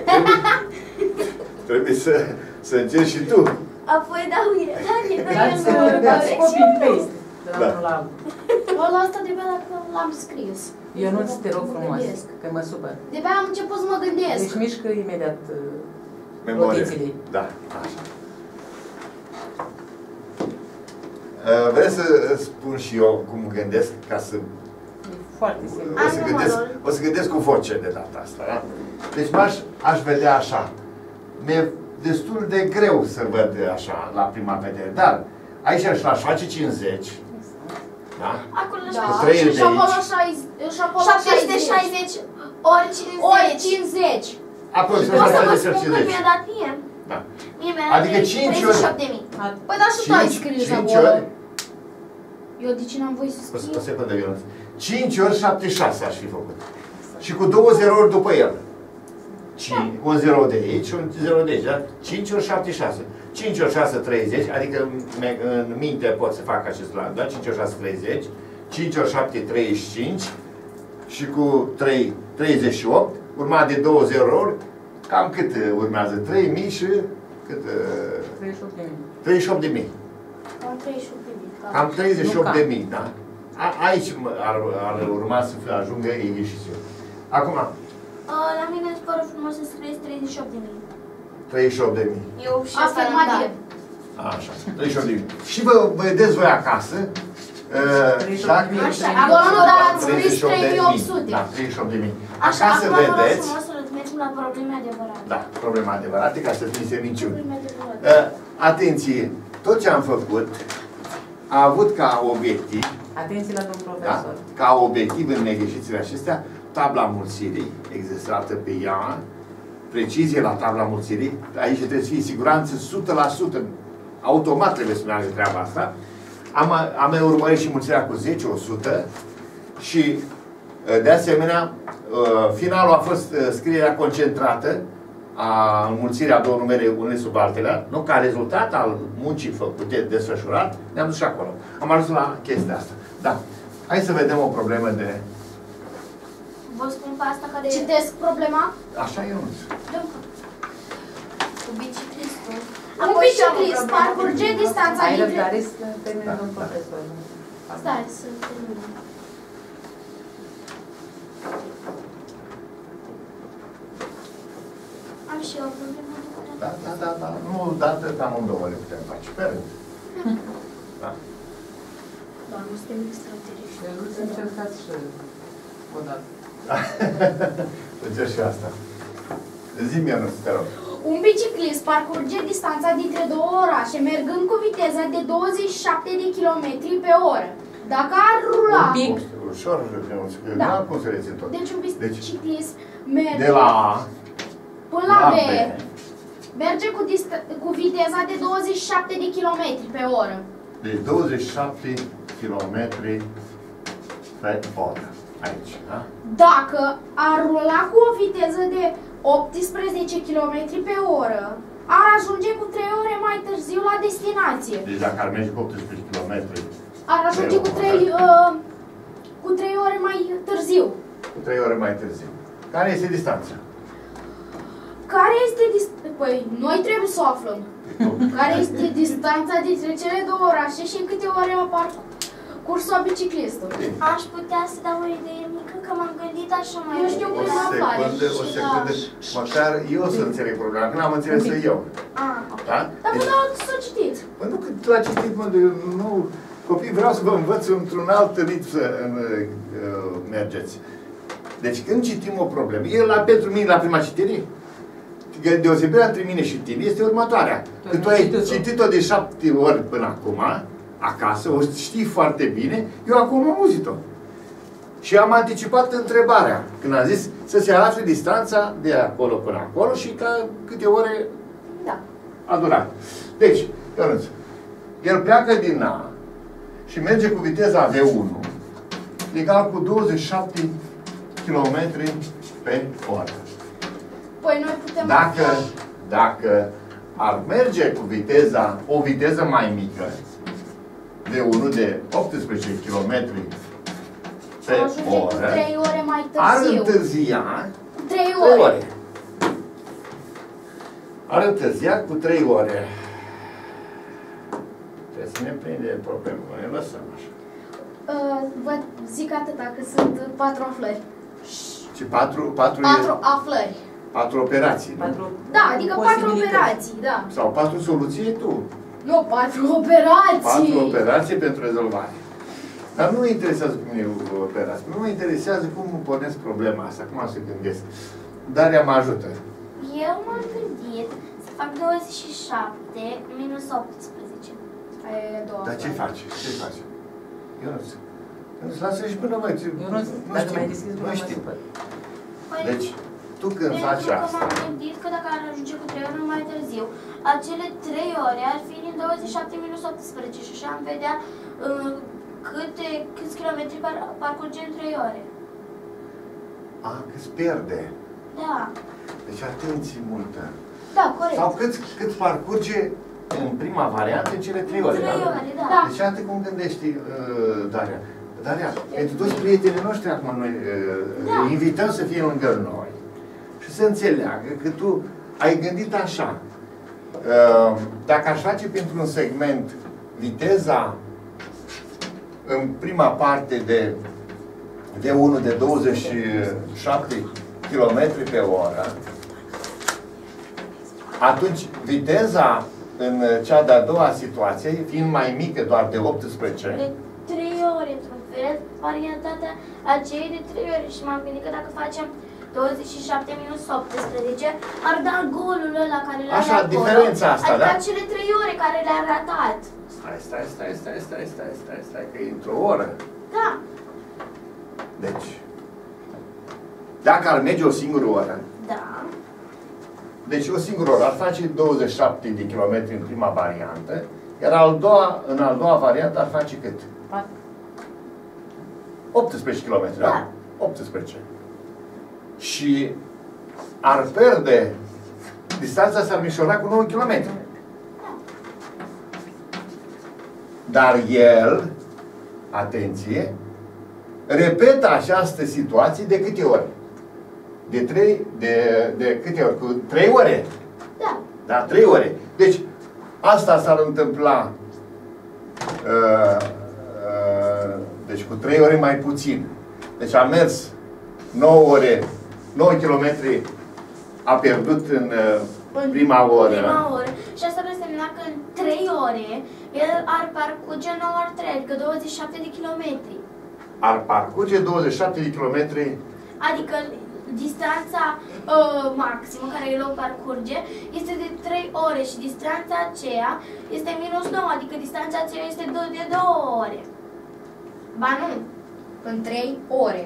Trebuie să încerci și tu. Apoi dau el. Dați copy-paste de la Da. unul la altul. Ăla asta de abia dacă l-am scris. Ionuț, te rog Mă frumos, gândesc. că mă supăr. De abia am început să mă gândesc. Deci mișcă imediat Memorie. rotițele. Da, așa. Vreau să spun și eu cum gândesc, ca să E foarte simplu. o să gândesc cu voce de data asta, da? Deci aș vedea așa. Mi-e destul de greu să văd așa la prima vedere, dar aici aș face 50, da? Acolo Da, Cu trei de și acolo aici. 60, și acolo 760 ori 50. ori 50. Apoi să O să vă faci spun cât 50. mi-a dat mie. Da. Mie mi-a dat Adică 5 ori. 38.000. Păi dar și tu ai scris 5 acolo. ori. Eu de ce n-am voie să O scriu? secundă, Ionuț. 5 ori 76 aș fi făcut. Și cu 2 0-ori după el. Un 0 de aici, un 0 de aici, da? 5 ori 76. 5 ori 6, 30, adică în minte pot să fac acest plan, da? 5 ori 6, 30. 5 ori 7, 35. Și cu 3, 38. Urmat de 2 0-ori, cam cât urmează? 3.000 și cât? 38.000. 38.000. Am 38.000. Cam 38.000, da? Aici ar urma să ajungă ieșițiul. Acum, La mine, vă rog frumos să scrieți 38.000. 38.000. Eu și asta Afirmativ. Așa, 38.000. Și vă vedeți voi acasă. Dacă... Așa, acolo nu, dar ați scris 3.800. Da, 38.000. Așa, Acasă acum vă rog vedeți. frumos să mergem la probleme adevărate. Da, problema adevărată, ca să fie minciuni. Probleme adevărate. Atenție, tot ce am făcut a avut ca obiectiv, Atenție la domnul da? profesor. Ca obiectiv în negociațiile acestea, tabla mulțirii, exersată pe ea, precizie la tabla mulțirii, aici trebuie să fie siguranță 100%, automat trebuie să meargă treaba asta. Am urmărit și mulțirea cu 10, 100 și de asemenea, finalul a fost scrierea concentrată a înmulțirii a două numere unele sub altele, nu ca rezultat al muncii făcute, desfășurat, ne-am dus și acolo. Am ajuns la chestia asta. Da. Hai să vedem o problemă de... Vă spun pe asta care... Citesc problema. Așa e unul. Cu biciclistul. Un biciclist parcurge distanța Ai dintre... răbdare să termine domnul profesor. Stai să termin. Am și eu o problemă. Da. Nu, dată amândouă le putem face. Pe rând. Da. Doar nu suntem extraterestri. Eu nu să încercați și odată. Încerc și asta. Zi-mi, Ionuț, te rog. Un biciclist parcurge distanța dintre două orașe mergând cu viteza de 27 de km pe oră. Dacă ar rula... Un pic. Ușor, Da. nu am cum să rețin tot. Deci un Deci, biciclist merge de la A până la B, merge cu viteza de 27 de km pe oră. Deci 27 km pe oră. Aici, da? Dacă ar rula cu o viteză de 18 km pe oră, ar ajunge cu 3 ore mai târziu la destinație. Deci dacă ar merge cu 18 km Ar ajunge cu 3 ore mai târziu. cu 3 ore mai târziu. Care este distanța? Care este Păi, noi trebuie să o aflăm. Care este distanța dintre cele două orașe și în câte ore a parcurs-o biciclistul? Aș putea să dau o idee mică, că m-am gândit așa mai Eu știu O cum apare. secundă, măcar eu să înțeleg problema, că n-am înțeles-o eu. ok. Da? Dar vă dau să citiți. Păi nu, că la citit, mă, nu... Copii, vreau să vă învăț într-un alt ritm să mergeți. Deci când citim o problemă, pentru mine la prima citire, deosebirea între mine și tine este următoarea. Că tu ai citit-o de 7 ori până acum, acasă, o știi foarte bine, eu acum am auzit-o. Și am anticipat întrebarea, când am zis să se afle distanța de acolo până acolo și ca câte ore a durat. Deci, Ionuț, el pleacă din A și merge cu viteza V1, egal cu 27 km pe oră. Păi noi putem... Dacă ar merge cu o viteză mai mică, V1 de 18 km pe oră, cu 3 ore mai ar târziu. întârzia 3 3 ore. ore. Ar întârzia cu 3 ore. Trebuie să ne prinde problema, ne lăsăm așa. Vă zic atâta, că sunt 4 aflări. Și 4 aflări. 4 operații, nu? Da, adică 4 operații, da. Sau 4 soluții tu. Nu, 4 operații. 4 operații pentru rezolvare. Dar nu mă interesează cum e operație. Nu mă interesează cum pornesc problema asta, cum să gândesc. Daria mă ajută. Eu m-am gândit să fac 27 minus 18. Dar ce faci? Ce faci? Ionuț, lasă-l și până mai. Ionuț, dacă mai deschizi nu gura, mă știu. supăr. Deci, tu când faci Pentru că asta... m-am gândit că dacă ar ajunge cu 3 ore mai târziu, acele 3 ore ar fi din 27 minus 18 și așa am vedea câți kilometri parcurge în 3 ore. Câți pierde. Da. Deci atenție multă. Da, corect. Sau cât parcurge în prima variantă în cele 3 ore. 3 ore, da. Da. Deci atât cum gândești, Daria. Daria, pentru toți prietenii noștri acum noi îi invităm să fie lângă noi și să înțeleagă că tu ai gândit așa. Dacă aș face pentru un segment viteza în prima parte de 1 de 27 km pe oră, atunci viteza în cea de-a doua situație, fiind mai mică doar de 18, De 3 ore, într-un fel, varietatea aceea de 3 ore. Și m-am gândit că dacă facem 27 minus 18, ar da golul ăla care le-a așa, diferența asta, adică da? cele 3 ore care le-a ratat. Stai, că e într-o oră. Da. Deci, dacă ar merge o singură oră, Da. deci o singură oră ar face 27 de kilometri în prima variantă, iar în al doua variantă ar face cât? 18 km, da? Da. 18. Și ar pierde, distanța s-ar mișora cu 9 km. Dar el, atenție, repetă această situație de câte ori? De câte ori? Cu 3 ore? Da. Da, 3 ore. Deci, asta s-ar întâmpla deci cu 3 ore mai puțin. Deci a mers 9 ore, 9 km a pierdut în prima oră. Prima oră. Și asta ar însemna că în 3 ore el ar parcurge 9 ori 3, adică 27 de kilometri. Ar parcurge 27 de kilometri. Adică distanța maximă care el o parcurge este de 3 ore și distanța aceea este minus 9, adică distanța aceea este de 2 ore. Ba nu. În 3 ore.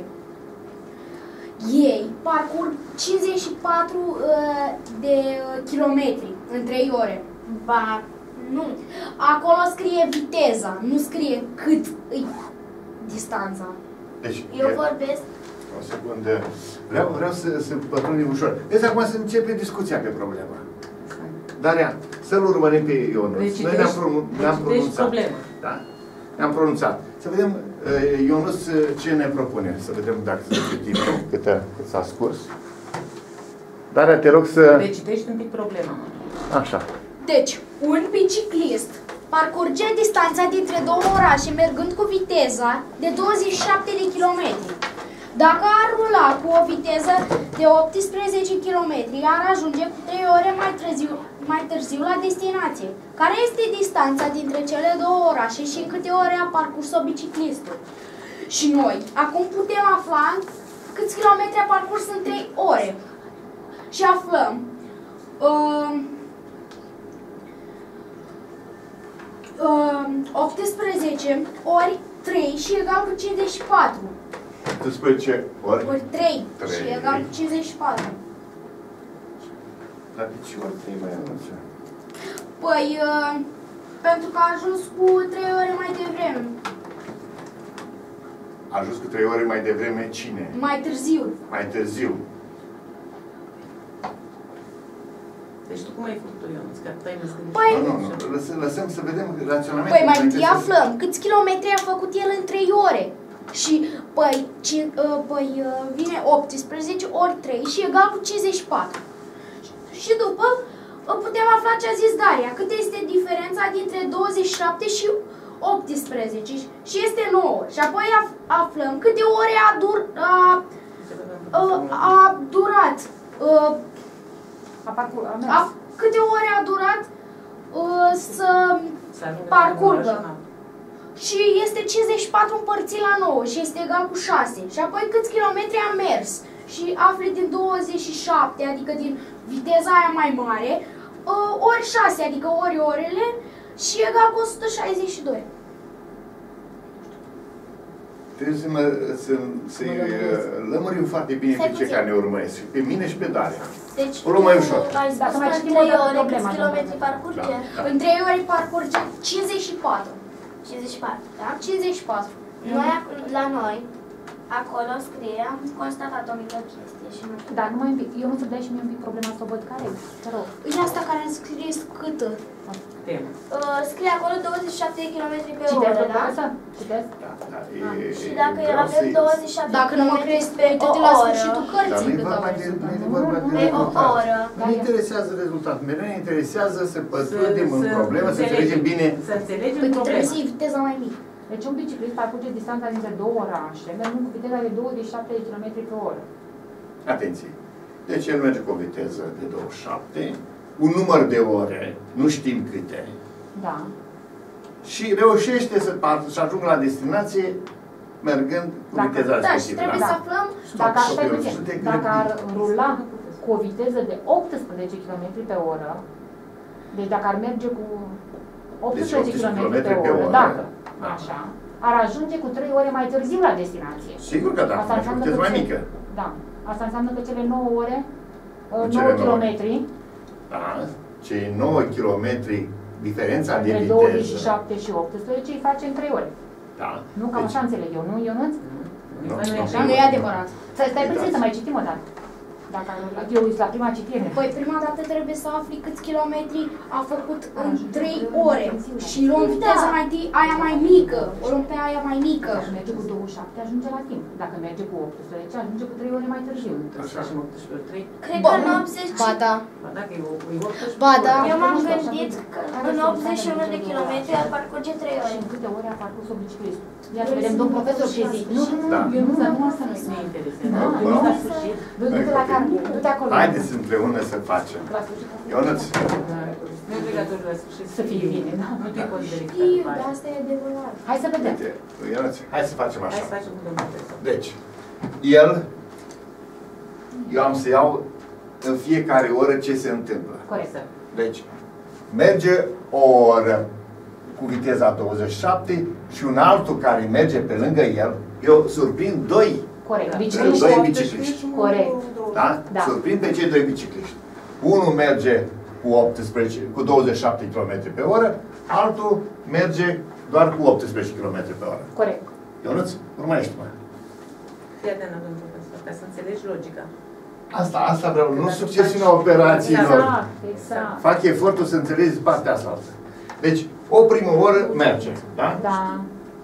Ei parcurg 54 de kilometri în 3 ore. Ba nu. Acolo scrie viteza, nu scrie cât e distanța. Deci, Eu vorbesc. o secundă. Vreau să pătrundem ușor. Deci acum să începe discuția pe problema. Daria, să-l urmărim pe Ionuț. Deci, noi ne-am pronunțat. problema. Da? Ne-am pronunțat. Să vedem, Ionuț, ce ne propune. Să vedem dacă se citim cât s-a scurs. Daria, te rog să... Deci citești un pic problema. Așa. Deci, un biciclist parcurge distanța dintre două orașe mergând cu viteza de 27 de km. Dacă ar rula cu o viteză de 18 km, ar ajunge cu 3 ore mai târziu la destinație. Care este distanța dintre cele două orașe și în câte ore a parcurs-o biciclistul? Și noi, acum putem afla câți kilometri a parcurs în 3 ore. Și aflăm 18 ori 3 și egal cu 54. 18 ori? Ori 3 și egal cu 54. Dar de ce ori 3 mai anunță? Păi, pentru că a ajuns cu 3 ore mai devreme. A ajuns cu 3 ore mai devreme cine? Mai târziu. Mai târziu. Deci tu cum ai făcut-o, Ionuț? Că tu ai măscărit. Păi, Nu. Lăsăm să vedem raționamentul. Păi mai întâi aflăm câți kilometri a făcut el în 3 ore. Și, vine 18 ori 3 și egal cu 54. Și după putem afla ce a zis Daria, cât este diferența dintre 27 și 18 și este 9. Și apoi aflăm câte ore a durat. Câte ore a durat să parcurgă. Și este 54 împărțit la 9 și este egal cu 6. Și apoi câți kilometri a mers. Și afli din 27, adică din viteza aia mai mare, ori 6, adică ori orele, și egal cu 162. Trebuie să-i lămurim foarte bine pe cei care ne urmăresc. Pe mine și pe Daria. Deci, o luăm mai ușor. Ai spus că în 3 ore câți kilometri parcurge? Da. În 3 ore parcurge 54. 54, da? 54. Noi, la noi, acolo scrie, am constatat o mică chestie și nu știu. Dar numai un pic, eu nu să dai și mie un pic problema să o văd care e, te rog. E asta care îmi scrie câtă. Scrie acolo 27 de km pe Citesc oră, pe da? oră? Citesc? Și dacă avem 27 Dacă nu mă crezi pe uite-te la sfârșitul Dar cărții nu-i cât vorba au de rezultat. pe o oră. Nu ne interesează rezultatul. Ne interesează să pătrundem în Să problemă, să înțelegem bine. Să înțelegem Păi tu trebuie problema. să iei viteza mai mică. Deci un biciclist parcurge distanța dintre două orașe, mergând cu viteza de 27 de km pe oră. Atenție. Deci el merge cu o viteză de 27, un număr de ore, nu știm câte, Da. și reușește să ajungă la destinație mergând cu viteza Da, și respectivă. trebuie să aflăm Dacă, Stop, stai stop, puțin. stop, Dacă ar stop. rula cu o viteză de 18 km pe oră, deci dacă ar merge cu 18 Deci km 18 pe pe oră, oră. dacă, Da. așa, ar ajunge cu 3 ore mai târziu la destinație. Sigur că da, Asta mai înseamnă viteză că mai ce- mică. Da. Asta înseamnă că cele 9 ore, cele 9 9 km, Da? Cei 9 km diferența de între viteză. 27 și 18 îi face în 3 ore. Da. Nu? Cam Deci, așa înțeleg eu, nu, Ionuț? nu, Nu e așa? Nu e adevărat. Stai puțin Uitați. să mai citim o dată. Dacă eu uit la prima citire. Păi prima dată trebuie să afli câți kilometri a făcut în 3 ore și luăm viteza mai întâi aia mai mică, o luăm pe aia mai mică. Dacă merge cu 27, ajunge la timp. Dacă merge cu 18, ajunge cu 3 ore mai târziu. Așa. Și 18 ori 3. Cred Ba, că în 80... Ba da. Ba dacă e 18 Ba da. Eu m-am gândit că în 81 de kilometri ar parcurge 3 Și ore. în câte ore a parcurs-o biciclistul? Ia să vedem, domn profesor, ce zic. Nu, Da. Eu nu, dar nu asta nu ne interesează. Da, Eu nu da. la sfârșit. Du-te la care, du-te acolo. haideți împreună să facem. La sfârșit. Ionuț, Nu e obligatoriu la sfârșit Să fie bine, da. Nu te poți verifica Știu, după dar aia. asta e adevărat. Hai să vedem. uite, Ionuț, hai să facem Hai așa. să facem cu domnul profesor. Deci, el, eu am să iau în fiecare oră ce se întâmplă. Corect. Deci, merge o oră cu viteza 27 și un altul care merge pe lângă el, eu surprind doi Corect. Da. Bicicliști. Doi bicicliști. Corect. Da? Da. Surprind pe cei doi bicicliști. Unul merge cu 27 km pe oră, altul merge doar cu 18 km pe oră. Corect. Ionuț, urmărește-mă. Fii atent, domnul profesor, ca să înțelegi logica. Asta vreau, nu succesiunea operațiilor. Exact, exact. Fac efortul să înțelegi partea asta. Deci, o primă oră merge, da? Da.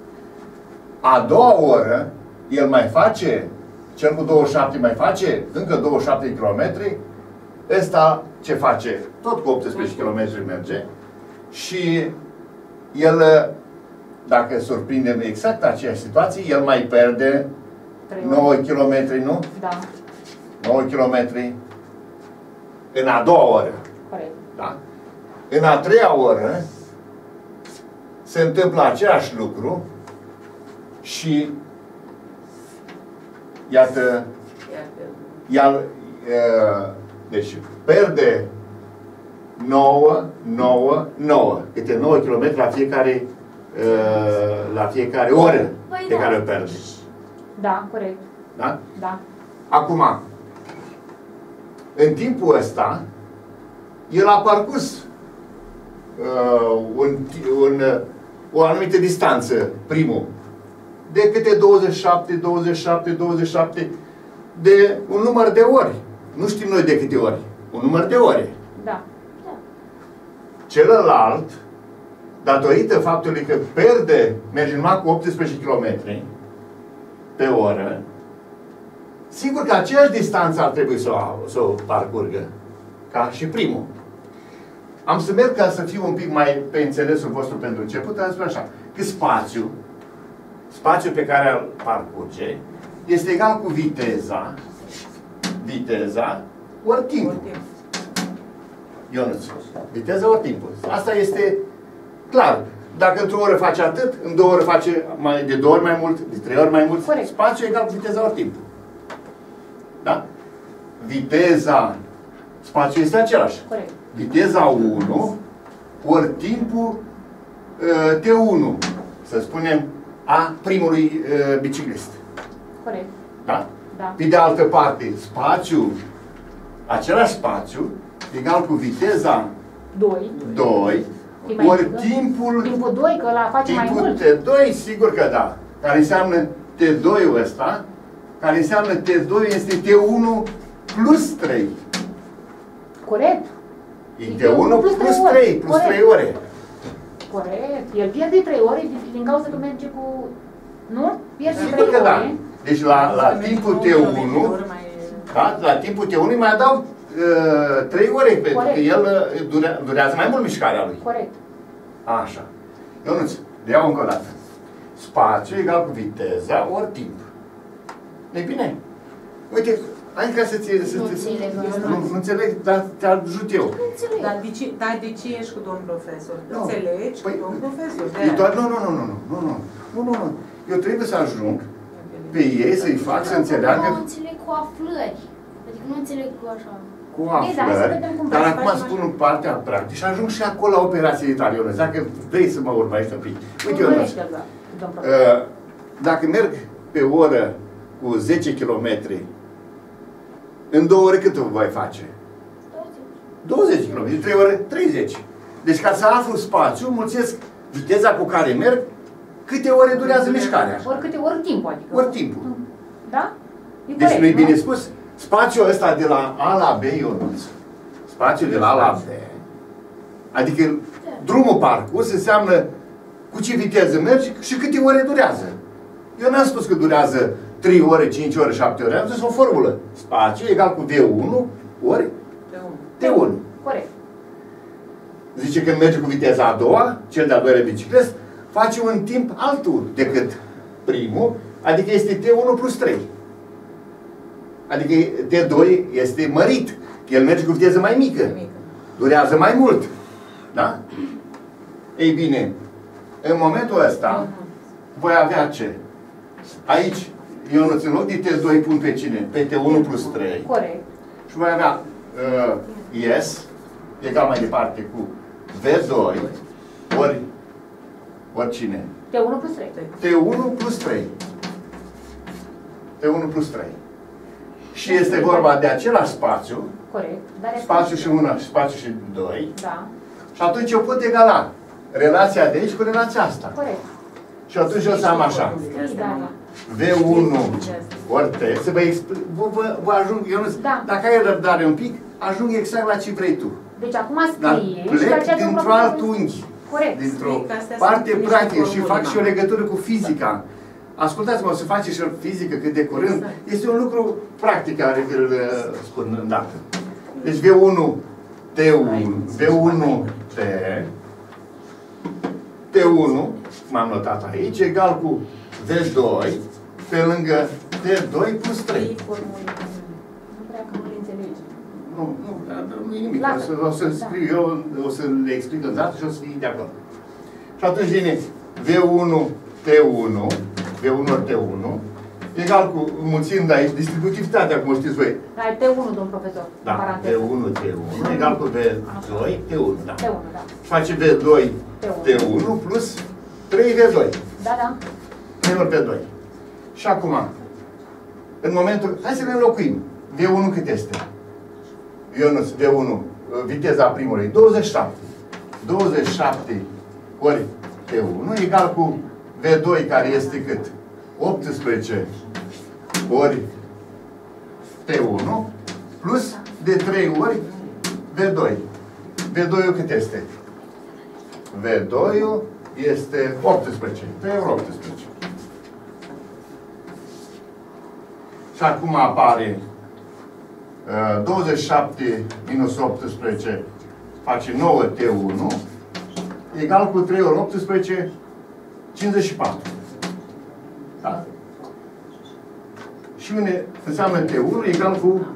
A doua oră, el mai face, cel cu 27 mai face încă 27 km, ăsta ce face? Tot cu 18 km merge și el, dacă surprindem exact aceeași situație, el mai pierde 9 km, nu? Da. 9 km în a doua oră. Corect. Da? În a treia oră se întâmplă același lucru și iată, el deci perde 9, câte 9 km la fiecare oră Păi pe da. care o perde. Da, corect. Da? Da. Acum, în timpul ăsta, el a parcurs o anumită distanță, primul, de câte 27, de un număr de ori. Nu știm noi de câte ori. Un număr de ore. Da. Celălalt, datorită faptului că merge numai cu 18 km pe oră, sigur că aceeași distanță ar trebui să o parcurgă, ca și primul. Am să merg ca să fiu un pic mai pe înțelesul vostru pentru început, am spus așa, că spațiul pe care îl parcurge, este egal cu viteza ori timpul. Ionuț, viteza ori timpul. Asta este clar. Dacă într-o oră face atât, în 2 ore face de 2 ori mai mult, de 3 ori mai mult. Corect. Spațiul egal cu viteza ori timpul. Da? Spațiul este același. Corect. Viteza 1 ori timpul T1, să spunem, a primului biciclist. Corect. Da? Da. Pe de altă parte, același spațiu, egal cu viteza 2. 2, E mai ori mică? timpul Timpul 2, că ăla face mai mult. T2, sigur că da. Care înseamnă T2-ul ăsta, care înseamnă T2 este T1 plus 3. Corect. E T1 plus 3, plus Corect. 3 ore. Corect. El pierde 3 ore din cauza că merge cu... Nu? Pierde 3 Sigur că da. ore. Deci la timpul T1, da? La timpul T1 îi mai adaug 3 ore, pentru că el durează mai mult mișcarea lui. Corect. Așa. Ionuț, iau încă o dată. Spațiu egal cu viteza ori timp. E bine. Uite, Hai ca să ți... Nu înțeleg, dar te ajut eu. Nu înțeleg. Dar de ce ești cu domn profesor? Înțelegi cu domn profesor? Nu. Eu trebuie să ajung pe ei, să-i fac să înțeleagă... Nu înțeleg cu aflări. Adică nu înțeleg cu așa. Cu aflări, dar acum spun în partea practică și ajung și acolo la operație italiană. Dacă vrei să mă urmărești un pic. Uite, Ionuț, dacă merg pe oră cu 10 km, în 2 ore cât voi face? 20 km, în 3 ore 30. Deci ca să aflu spațiu, mulțesc viteza cu care merg, câte ore durează mișcarea. Ori timpul, adică. Ori timpul. Da? Deci nu-i bine spus? Spațiul ăsta de la A la B, Ionuț, spațiul de la A la B, adică drumul parcurs înseamnă cu ce viteză mergi și câte ore durează. Eu n-am spus că durează 3 ore, 5 ore, 7 ore, am zis o formulă. Spațiu egal cu V1 ori T1. Corect. Zice că merge cu viteza a doua, cel de-al doilea biciclist, face un timp altul decât primul, adică este T1 plus 3. Adică T2 este mărit. El merge cu viteză mai mică. Durează mai mult. Da? Ei bine, în momentul ăsta, voi avea ce? Aici, eu nu țin loc de T2 pun pe cine? Pe T1 plus 3. Corect. Și voi avea S egal mai departe cu V2 ori cine? T1 plus 3. T1 plus 3. T1 plus 3. Și este vorba de același spațiu. Corect. Spațiu și 1 și spațiu și 2. Da. Și atunci eu pot egala relația de aici cu relația asta. Corect. Și atunci eu să am așa. V1 ori T. Să vă explic. Vă ajung, eu nu, dacă ai răbdare un pic, ajung exact la ce vrei tu. Deci acum Dar scrie plec dintr-o alt unghi. Corect. Dintr-o parte practică și fac și o legătură cu fizica. Ascultați-mă, o să faci și o fizică cât de curând. Este un lucru practic care îl spun îndată. Deci V1 T1, V1 T, T1, m-am notat aici, egal cu V2 pe lângă T2 plus 3. Nu prea că nu le înțelegi. Nu e nimic. O să scriu eu, o să le explic îndată și o să fie de acord. Și atunci vine V1 T1, V1 ori T1, egal cu, mulțind aici, distributivitatea, cum știți voi. Ai T1, domn profesor. Da, V1 T1, egal cu V2 T1, da. T1, da. Și face V2 T1 plus 3 V2. Da. 3 ori V2. Și acum, în momentul, hai să ne înlocuim. V1 cât este? Ionuț, V1, viteza primului, 27. 27 ori T1 egal cu V2 care este cât? 18 ori T1 plus de 3 ori V2. V2-ul cât este? V2-ul este 18. 3 ori 18. Și acum apare 27 minus 18 face 9 T1 egal cu 3 ori 18 54. Da? Și înseamnă T1 egal cu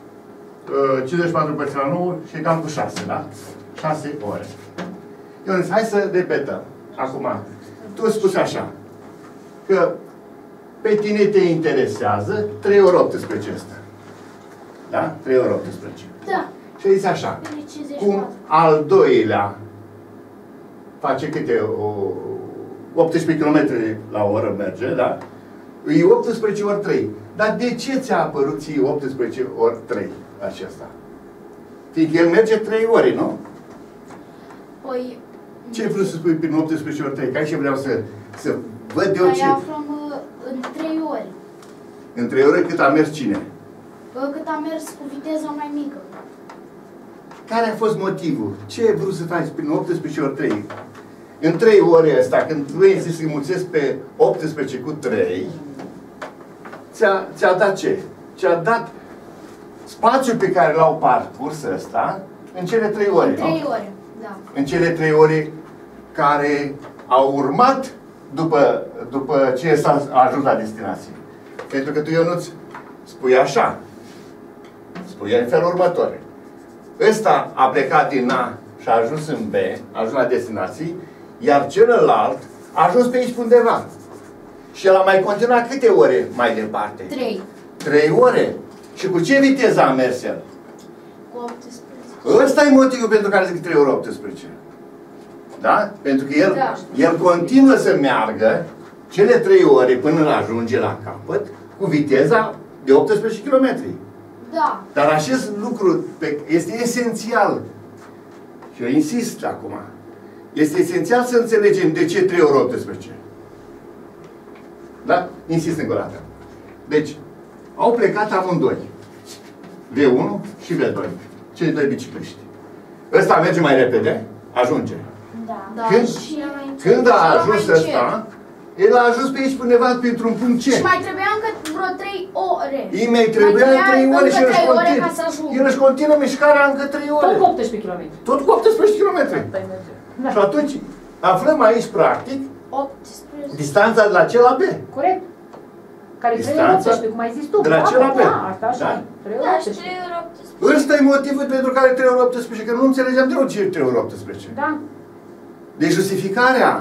54 părțit la 9 și egal cu 6, da? 6 ore. Ionuț, hai să repetăm. Acum, tu spui așa, că pe tine te interesează 3 ori 18 ăsta. Da? 3 ori 18. Da. Și zice așa, cum al doilea face câte 18 km la oră merge, da? E 18 ori 3. Dar de ce ți-a apărut ție 18 ori 3 acesta? Fiindcă el merge 3 ore, nu? Păi... Ce vrei să spui prin 18 ori 3? Ca și vreau să văd eu ce... aflăm în 3 ori. În 3 ore cât a mers cine? Cât a mers cu viteza mai mică. Care a fost motivul? Ce ai vrut să faci prin 18 ori 3? În 3 ore ăsta, când vrei să-i mulțesc pe 18 cu 3, ți-a dat ce? Ți-a dat spațiul pe care l-au parcurs ăsta în cele 3 ore, în 3 ore, da. În cele 3 ore care au urmat după ce s-a ajuns la destinație. Pentru că tu, Ionuț, spui așa, E în felul următor. Ăsta a plecat din A și a ajuns în B, a ajuns la destinații, iar celălalt a ajuns pe aici undeva. Și el a mai continuat câte ore mai departe? 3. 3 ore. Și cu ce viteză a mers el? Cu 18. Ăsta e motivul pentru care zic 3 ori 18. Da? Pentru că el, Da. el continuă să meargă cele 3 ore până ajunge la capăt cu viteza de 18 km. Da. Dar acest lucru este esențial. Și eu insist acum. Este esențial să înțelegem de ce 3 ori 18. Da? Insist încă o dată. Deci, au plecat amândoi. V1 și V2. Cei doi bicicliști. Ăsta merge mai repede, ajunge. Da. Când, și când a mai ajuns încet. ăsta, el a ajuns pe aici undeva printr-un punct C. Și mai trebuia încă vreo 3 ore. Ei mai trebuia 3 ore și încă 3 ore continuă. ca să ajungă. El își continuă mișcarea încă 3 ore. Tot cu 18 km. Tot cu 18 km. Da. Și atunci, aflăm aici, practic, 18. distanța de la C la B. Corect. Care e 3 ori Distanța 18, cum ai zis tu. de la Da, C la B. Da, asta așa. Da? 3 ori Da, și 18. 3 ori 18. Ăsta e motivul pentru care 3 ori 18, că nu înțelegeam deloc ce e 3 ori 18. Da. Deci justificarea,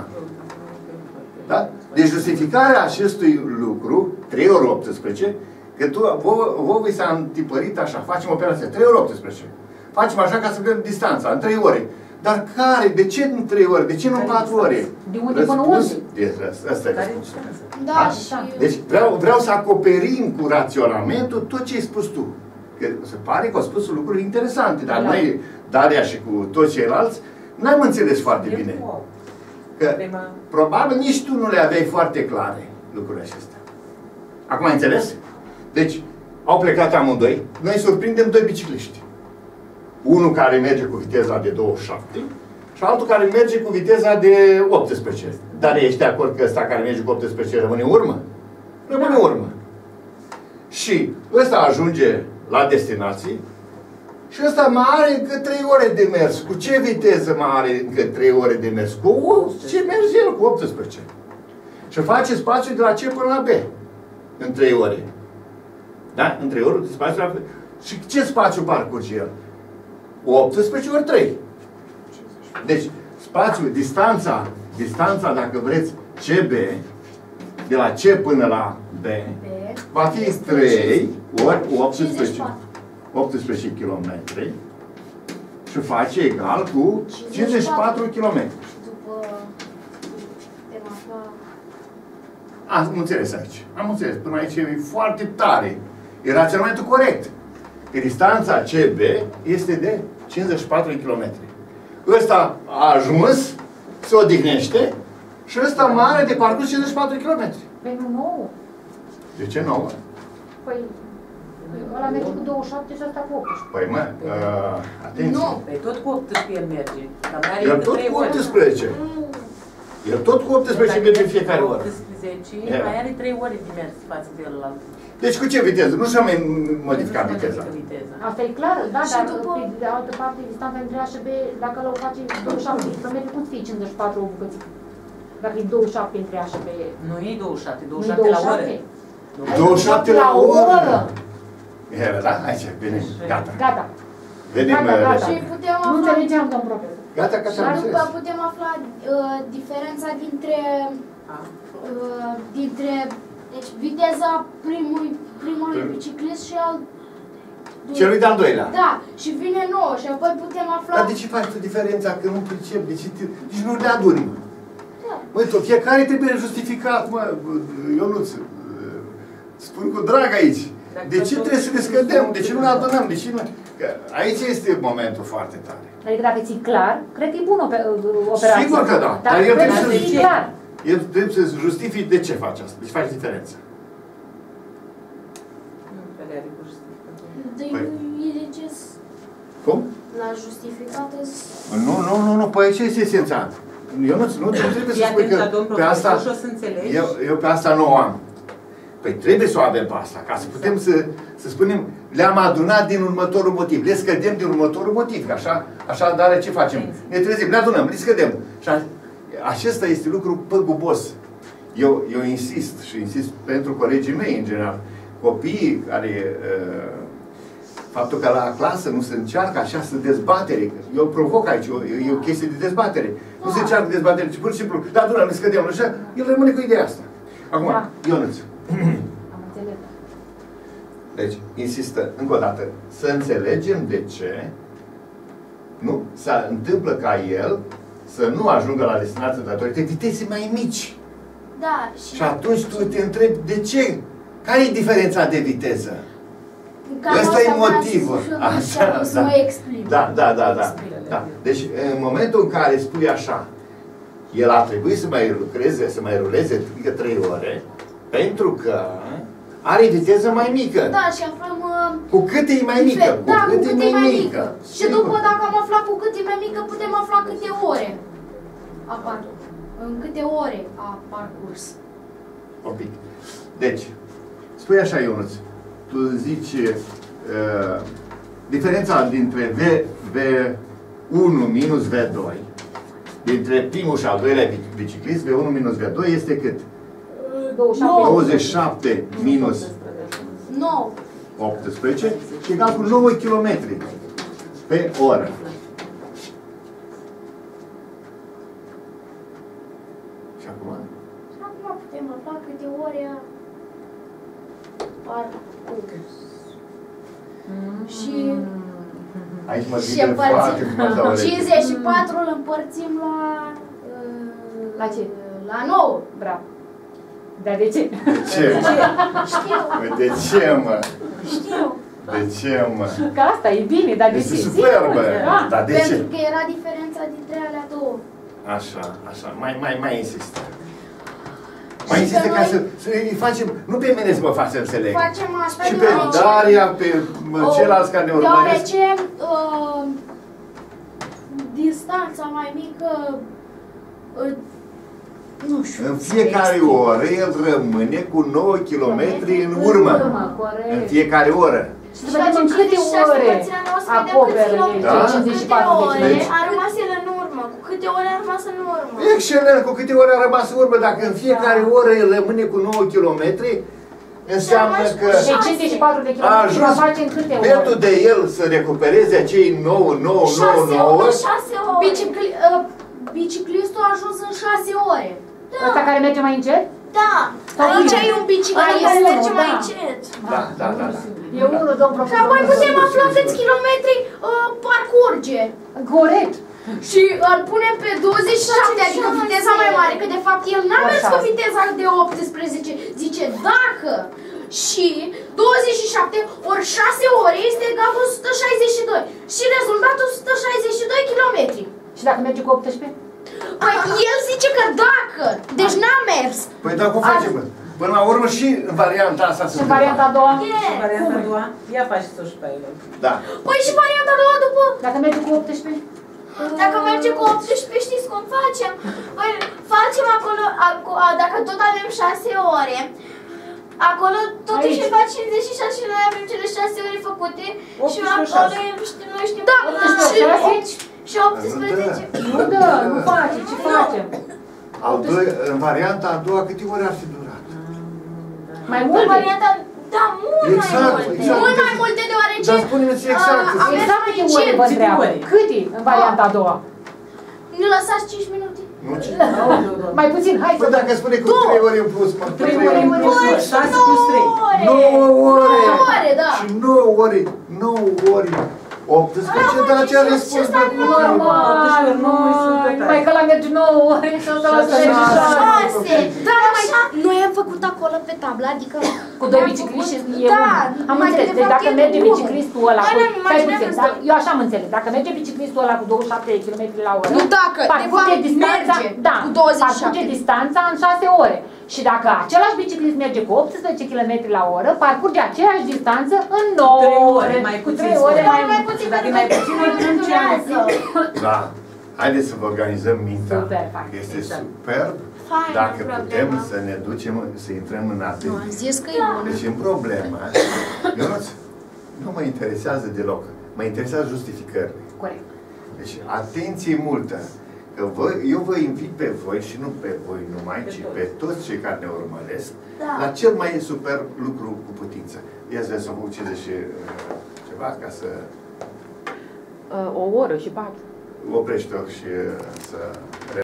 da? Deci justificarea acestui lucru, 3 ori 18, că vouă vi s-a întipărit așa, facem operația 3 ori 18. Facem așa ca să vedem distanța, în 3 ore. Dar care? De ce în 3 ore? De ce nu în 4 ore? De unde până unde? Asta e răspunsul. Da, și Deci vreau să acoperim cu raționamentul tot ce ai spus tu. Că se pare că au spus lucruri interesante, dar noi, Daria și cu toți ceilalți, n-am înțeles foarte bine. Că probabil nici tu nu le aveai foarte clare lucrurile acestea. Acum ai înțeles? Deci, au plecat amândoi. Noi surprindem 2 bicicliști. Unul care merge cu viteza de 27 și altul care merge cu viteza de 18. Dar ești de acord că ăsta care merge cu 18 rămâne în urmă? Rămâne în urmă. Și ăsta ajunge la destinații și ăsta mai are încă 3 ore de mers. Cu ce viteză mai are încă 3 ore de mers? Cu ce merge el? Cu 18. Și face spațiu de la C până la B. În 3 ore. Da? În 3 ore spațiu la B. Și ce spațiu parcurge el? 18 ori 3. Deci, spațiul, distanța, dacă vreți, CB, de la C până la B, va fi 3 ori 18 km și face egal cu 54 km. după Am înțeles aici. Am înțeles. Până aici e foarte tare. E raționamentul corect. Că distanța CB este de 54 km. Ăsta a ajuns, se odihnește și ăsta mai are de parcurs 54 km. Păi nu 9. De ce 9? Păi ăla merge cu 27 și ăsta cu 18. Păi mă, atenție. Nu. Păi tot cu 18 el merge. Dar mai are El încă tot 3 cu ore. 18. El tot cu 18 merge în fiecare oră. 18, mai are 3 ore de mers față de celălalt. Deci cu ce viteză? Nu și-a mai modificat Nu se viteza. modifică viteza. Asta e clar, da, Și dar după- pe de altă parte, distanța între A și B, dacă l-o face 27 km, cum să fie 54 o bucățică? Dacă e 27 între A și B. Nu e 27, Nu e 27 la oră. 27 la oră. Era, da? Aici, bine. Gata. Gata. Venim. Gata. Și putem Nu afla, înțelegeam, domn profesor. Gata, că și am după înțeles. putem afla diferența dintre deci viteza primului biciclist și al Celui de-al doilea. Da, și vine nouă și apoi putem afla. Dar de ce faci tu diferența? Că nu pricep. Deci nu le aduni, mă. Da. Măi, tot fiecare trebuie justificat, mă. Ionuț, spun cu drag aici. De ce trebuie să le scădem? De ce nu le adunăm? De ce nu? Că aici este momentul foarte tare. Adică dacă ți-e clar, cred că e bună operația. Sigur că da. Dar Dar eu trebuie trebuie să să fie clar. El trebuie să justifici de ce faci asta. Deci faci diferența. Nu prea are cu justificare. Păi. Cum? Cum? La justificată. Nu, păi aici este esențial. Eu nu trebuie să spui că pe asta, eu pe asta nu o am. Păi trebuie să o avem pe asta, ca să putem să spunem, le-am adunat din următorul motiv, le scădem din următorul motiv, că așa, dar ce facem? Ne trezim, le adunăm, le scădem. Și acesta este lucru păgubos. Eu insist și insist pentru colegii mei în general, copiii care Faptul că la clasă nu se încearcă așa să dezbatere. Eu provoc aici, e o chestie de dezbatere. Nu se încearcă dezbatere, ci pur și simplu, da, nu, ne scădem, așa, el rămâne cu ideea asta. Acum, Da. Ionuț. Am înțeles. Deci, insistă, încă o dată, să înțelegem de ce nu se întâmplă ca el să nu ajungă la destinație datorită viteze mai mici. Da, Și atunci tu te întrebi de ce? Care e diferența de viteză? Ăsta e motivul. Așa, să mă explic. Da. Deci, în momentul în care spui așa, el ar trebui să mai lucreze, să mai ruleze 3 ore, pentru că are viteză mai mică. Da, și aflăm... Cu cât e mai mică? Da, cu cât e mai mică. Și după, dacă am aflat cu cât e mai mică, putem afla câte ore apar. În câte ore a parcurs. Un pic. Deci, spui așa, Ionuț, tu zici diferența dintre V1 minus V2, dintre primul și al doilea biciclist, V1 minus V2 este cât? 27 minus 9. 18, egal cu 9 km pe oră. Și acum? Acum putem afla câte ore a parcurs. Și... Aici mă Și zic foarte frumos la ureche. 54 îl împărțim la... La ce? La 9. Bravo. Dar de ce? De ce? Știu. De ce, mă? Știu. De ce, mă? Că asta e bine, dar de Este ce? superbă! Da. Dar de ce? Pentru că era diferența dintre alea două. Așa. Mai insistă. Mai insistă ca să îi facem, nu pe mine să mă faci să înțeleg. Facem asta Și pe Daria, pe ceilalți care ne urmăresc. Deoarece distanța mai mică, nu știu. În fiecare oră el rămâne cu 9 km în urmă. Corect. În fiecare oră. Și să vedem în câte ore acoperă Da? 54 de ore kilometri. a rămas el în urmă? Cu câte ore a rămas în urmă? Excelent! Cu câte ore a rămas în urmă? Dacă în fiecare oră el rămâne cu 9 km, înseamnă că Deci 54 de a kilometri ajuns va face în câte pentru ore? de el să recupereze acei 9, 9, 9, 9. 6 ore. Biciclistul a ajuns în 6 ore. Ăsta care merge mai încet? Da. Aici e un biciclist. Care merge mai da. încet. Da. E unul, domn Și profesor. apoi putem afla câți kilometri parcurge. Corect. Și îl punem pe 27, adică viteza mai mare, că de fapt el n-a mers cu viteza de 18, zice dacă și 27 ori 6 ore este egal cu 162 și rezultatul 162 km. Și dacă merge cu 18? Păi el zice că dacă, deci n-a mers. Păi dar cum facem? Până la urmă și în varianta asta Și în varianta a doua? Varianta a doua, ia faceți-o și pe el. Da. Păi și varianta a doua după. Dacă merge cu 18? Dacă merge cu 18, știți cum facem? Păi facem acolo, dacă tot avem 6 ore, acolo totuși îi fac 56 și noi avem cele 6 ore făcute și acolo noi știm Da, 18 și 18. Nu dă, nu face, ce facem? În varianta a doua, câte ore ar fi durat? Mai În multe? varianta, da, mult Exact, mai multe. exact. Mult mai multe deoarece Dar spune-mi exact. Exact câte ore vă întreabă? Câte în varianta a doua? ne lăsați 5 minute. Nu, ce? Mai puțin, hai să... Păi dacă spune cu 3 ore în plus, mă, 3 ore în plus. 6 plus 3. 9 ore! 9 ore, da. Și 9 ore, 9 ore, 18, dar ce a răspuns de Normal, mai că la merge 9 ore și o să la 66. Da, noi am făcut acolo pe tablă, adică... Cu 2 bicicliști e Da, unul. Am mai înțeles, de deci fapt dacă e merge unul. biciclistul ăla Hai, cu... ne-am Stai imaginat puțin, că dar eu așa am înțeles, dacă merge biciclistul ăla cu 27 km la oră, Nu dacă, de parcurge fapt distanța, merge da, cu 27. parcurge distanța în 6 ore. Și dacă același biciclist merge cu 18 km la oră, parcurge aceeași distanță în 9 ore. Cu 3 ore mai puțin. Dacă e mai puțin, Da. Haideți să vă organizăm mintea. Super, fain. Este superb. Fain, Dacă problema. putem să ne ducem, să intrăm în atenție. Am zis că e bună. Deci în problemă, Ionuț, nu mă interesează deloc. Mă interesează justificările. Corect. Deci atenție multă. Că eu vă invit pe voi și nu pe voi numai, ci pe toți cei care ne urmăresc, Da. la cel mai super lucru cu putință. Ia să vezi, să fac 50 și ceva. ceva ca să O oră și 4. oprește-o și să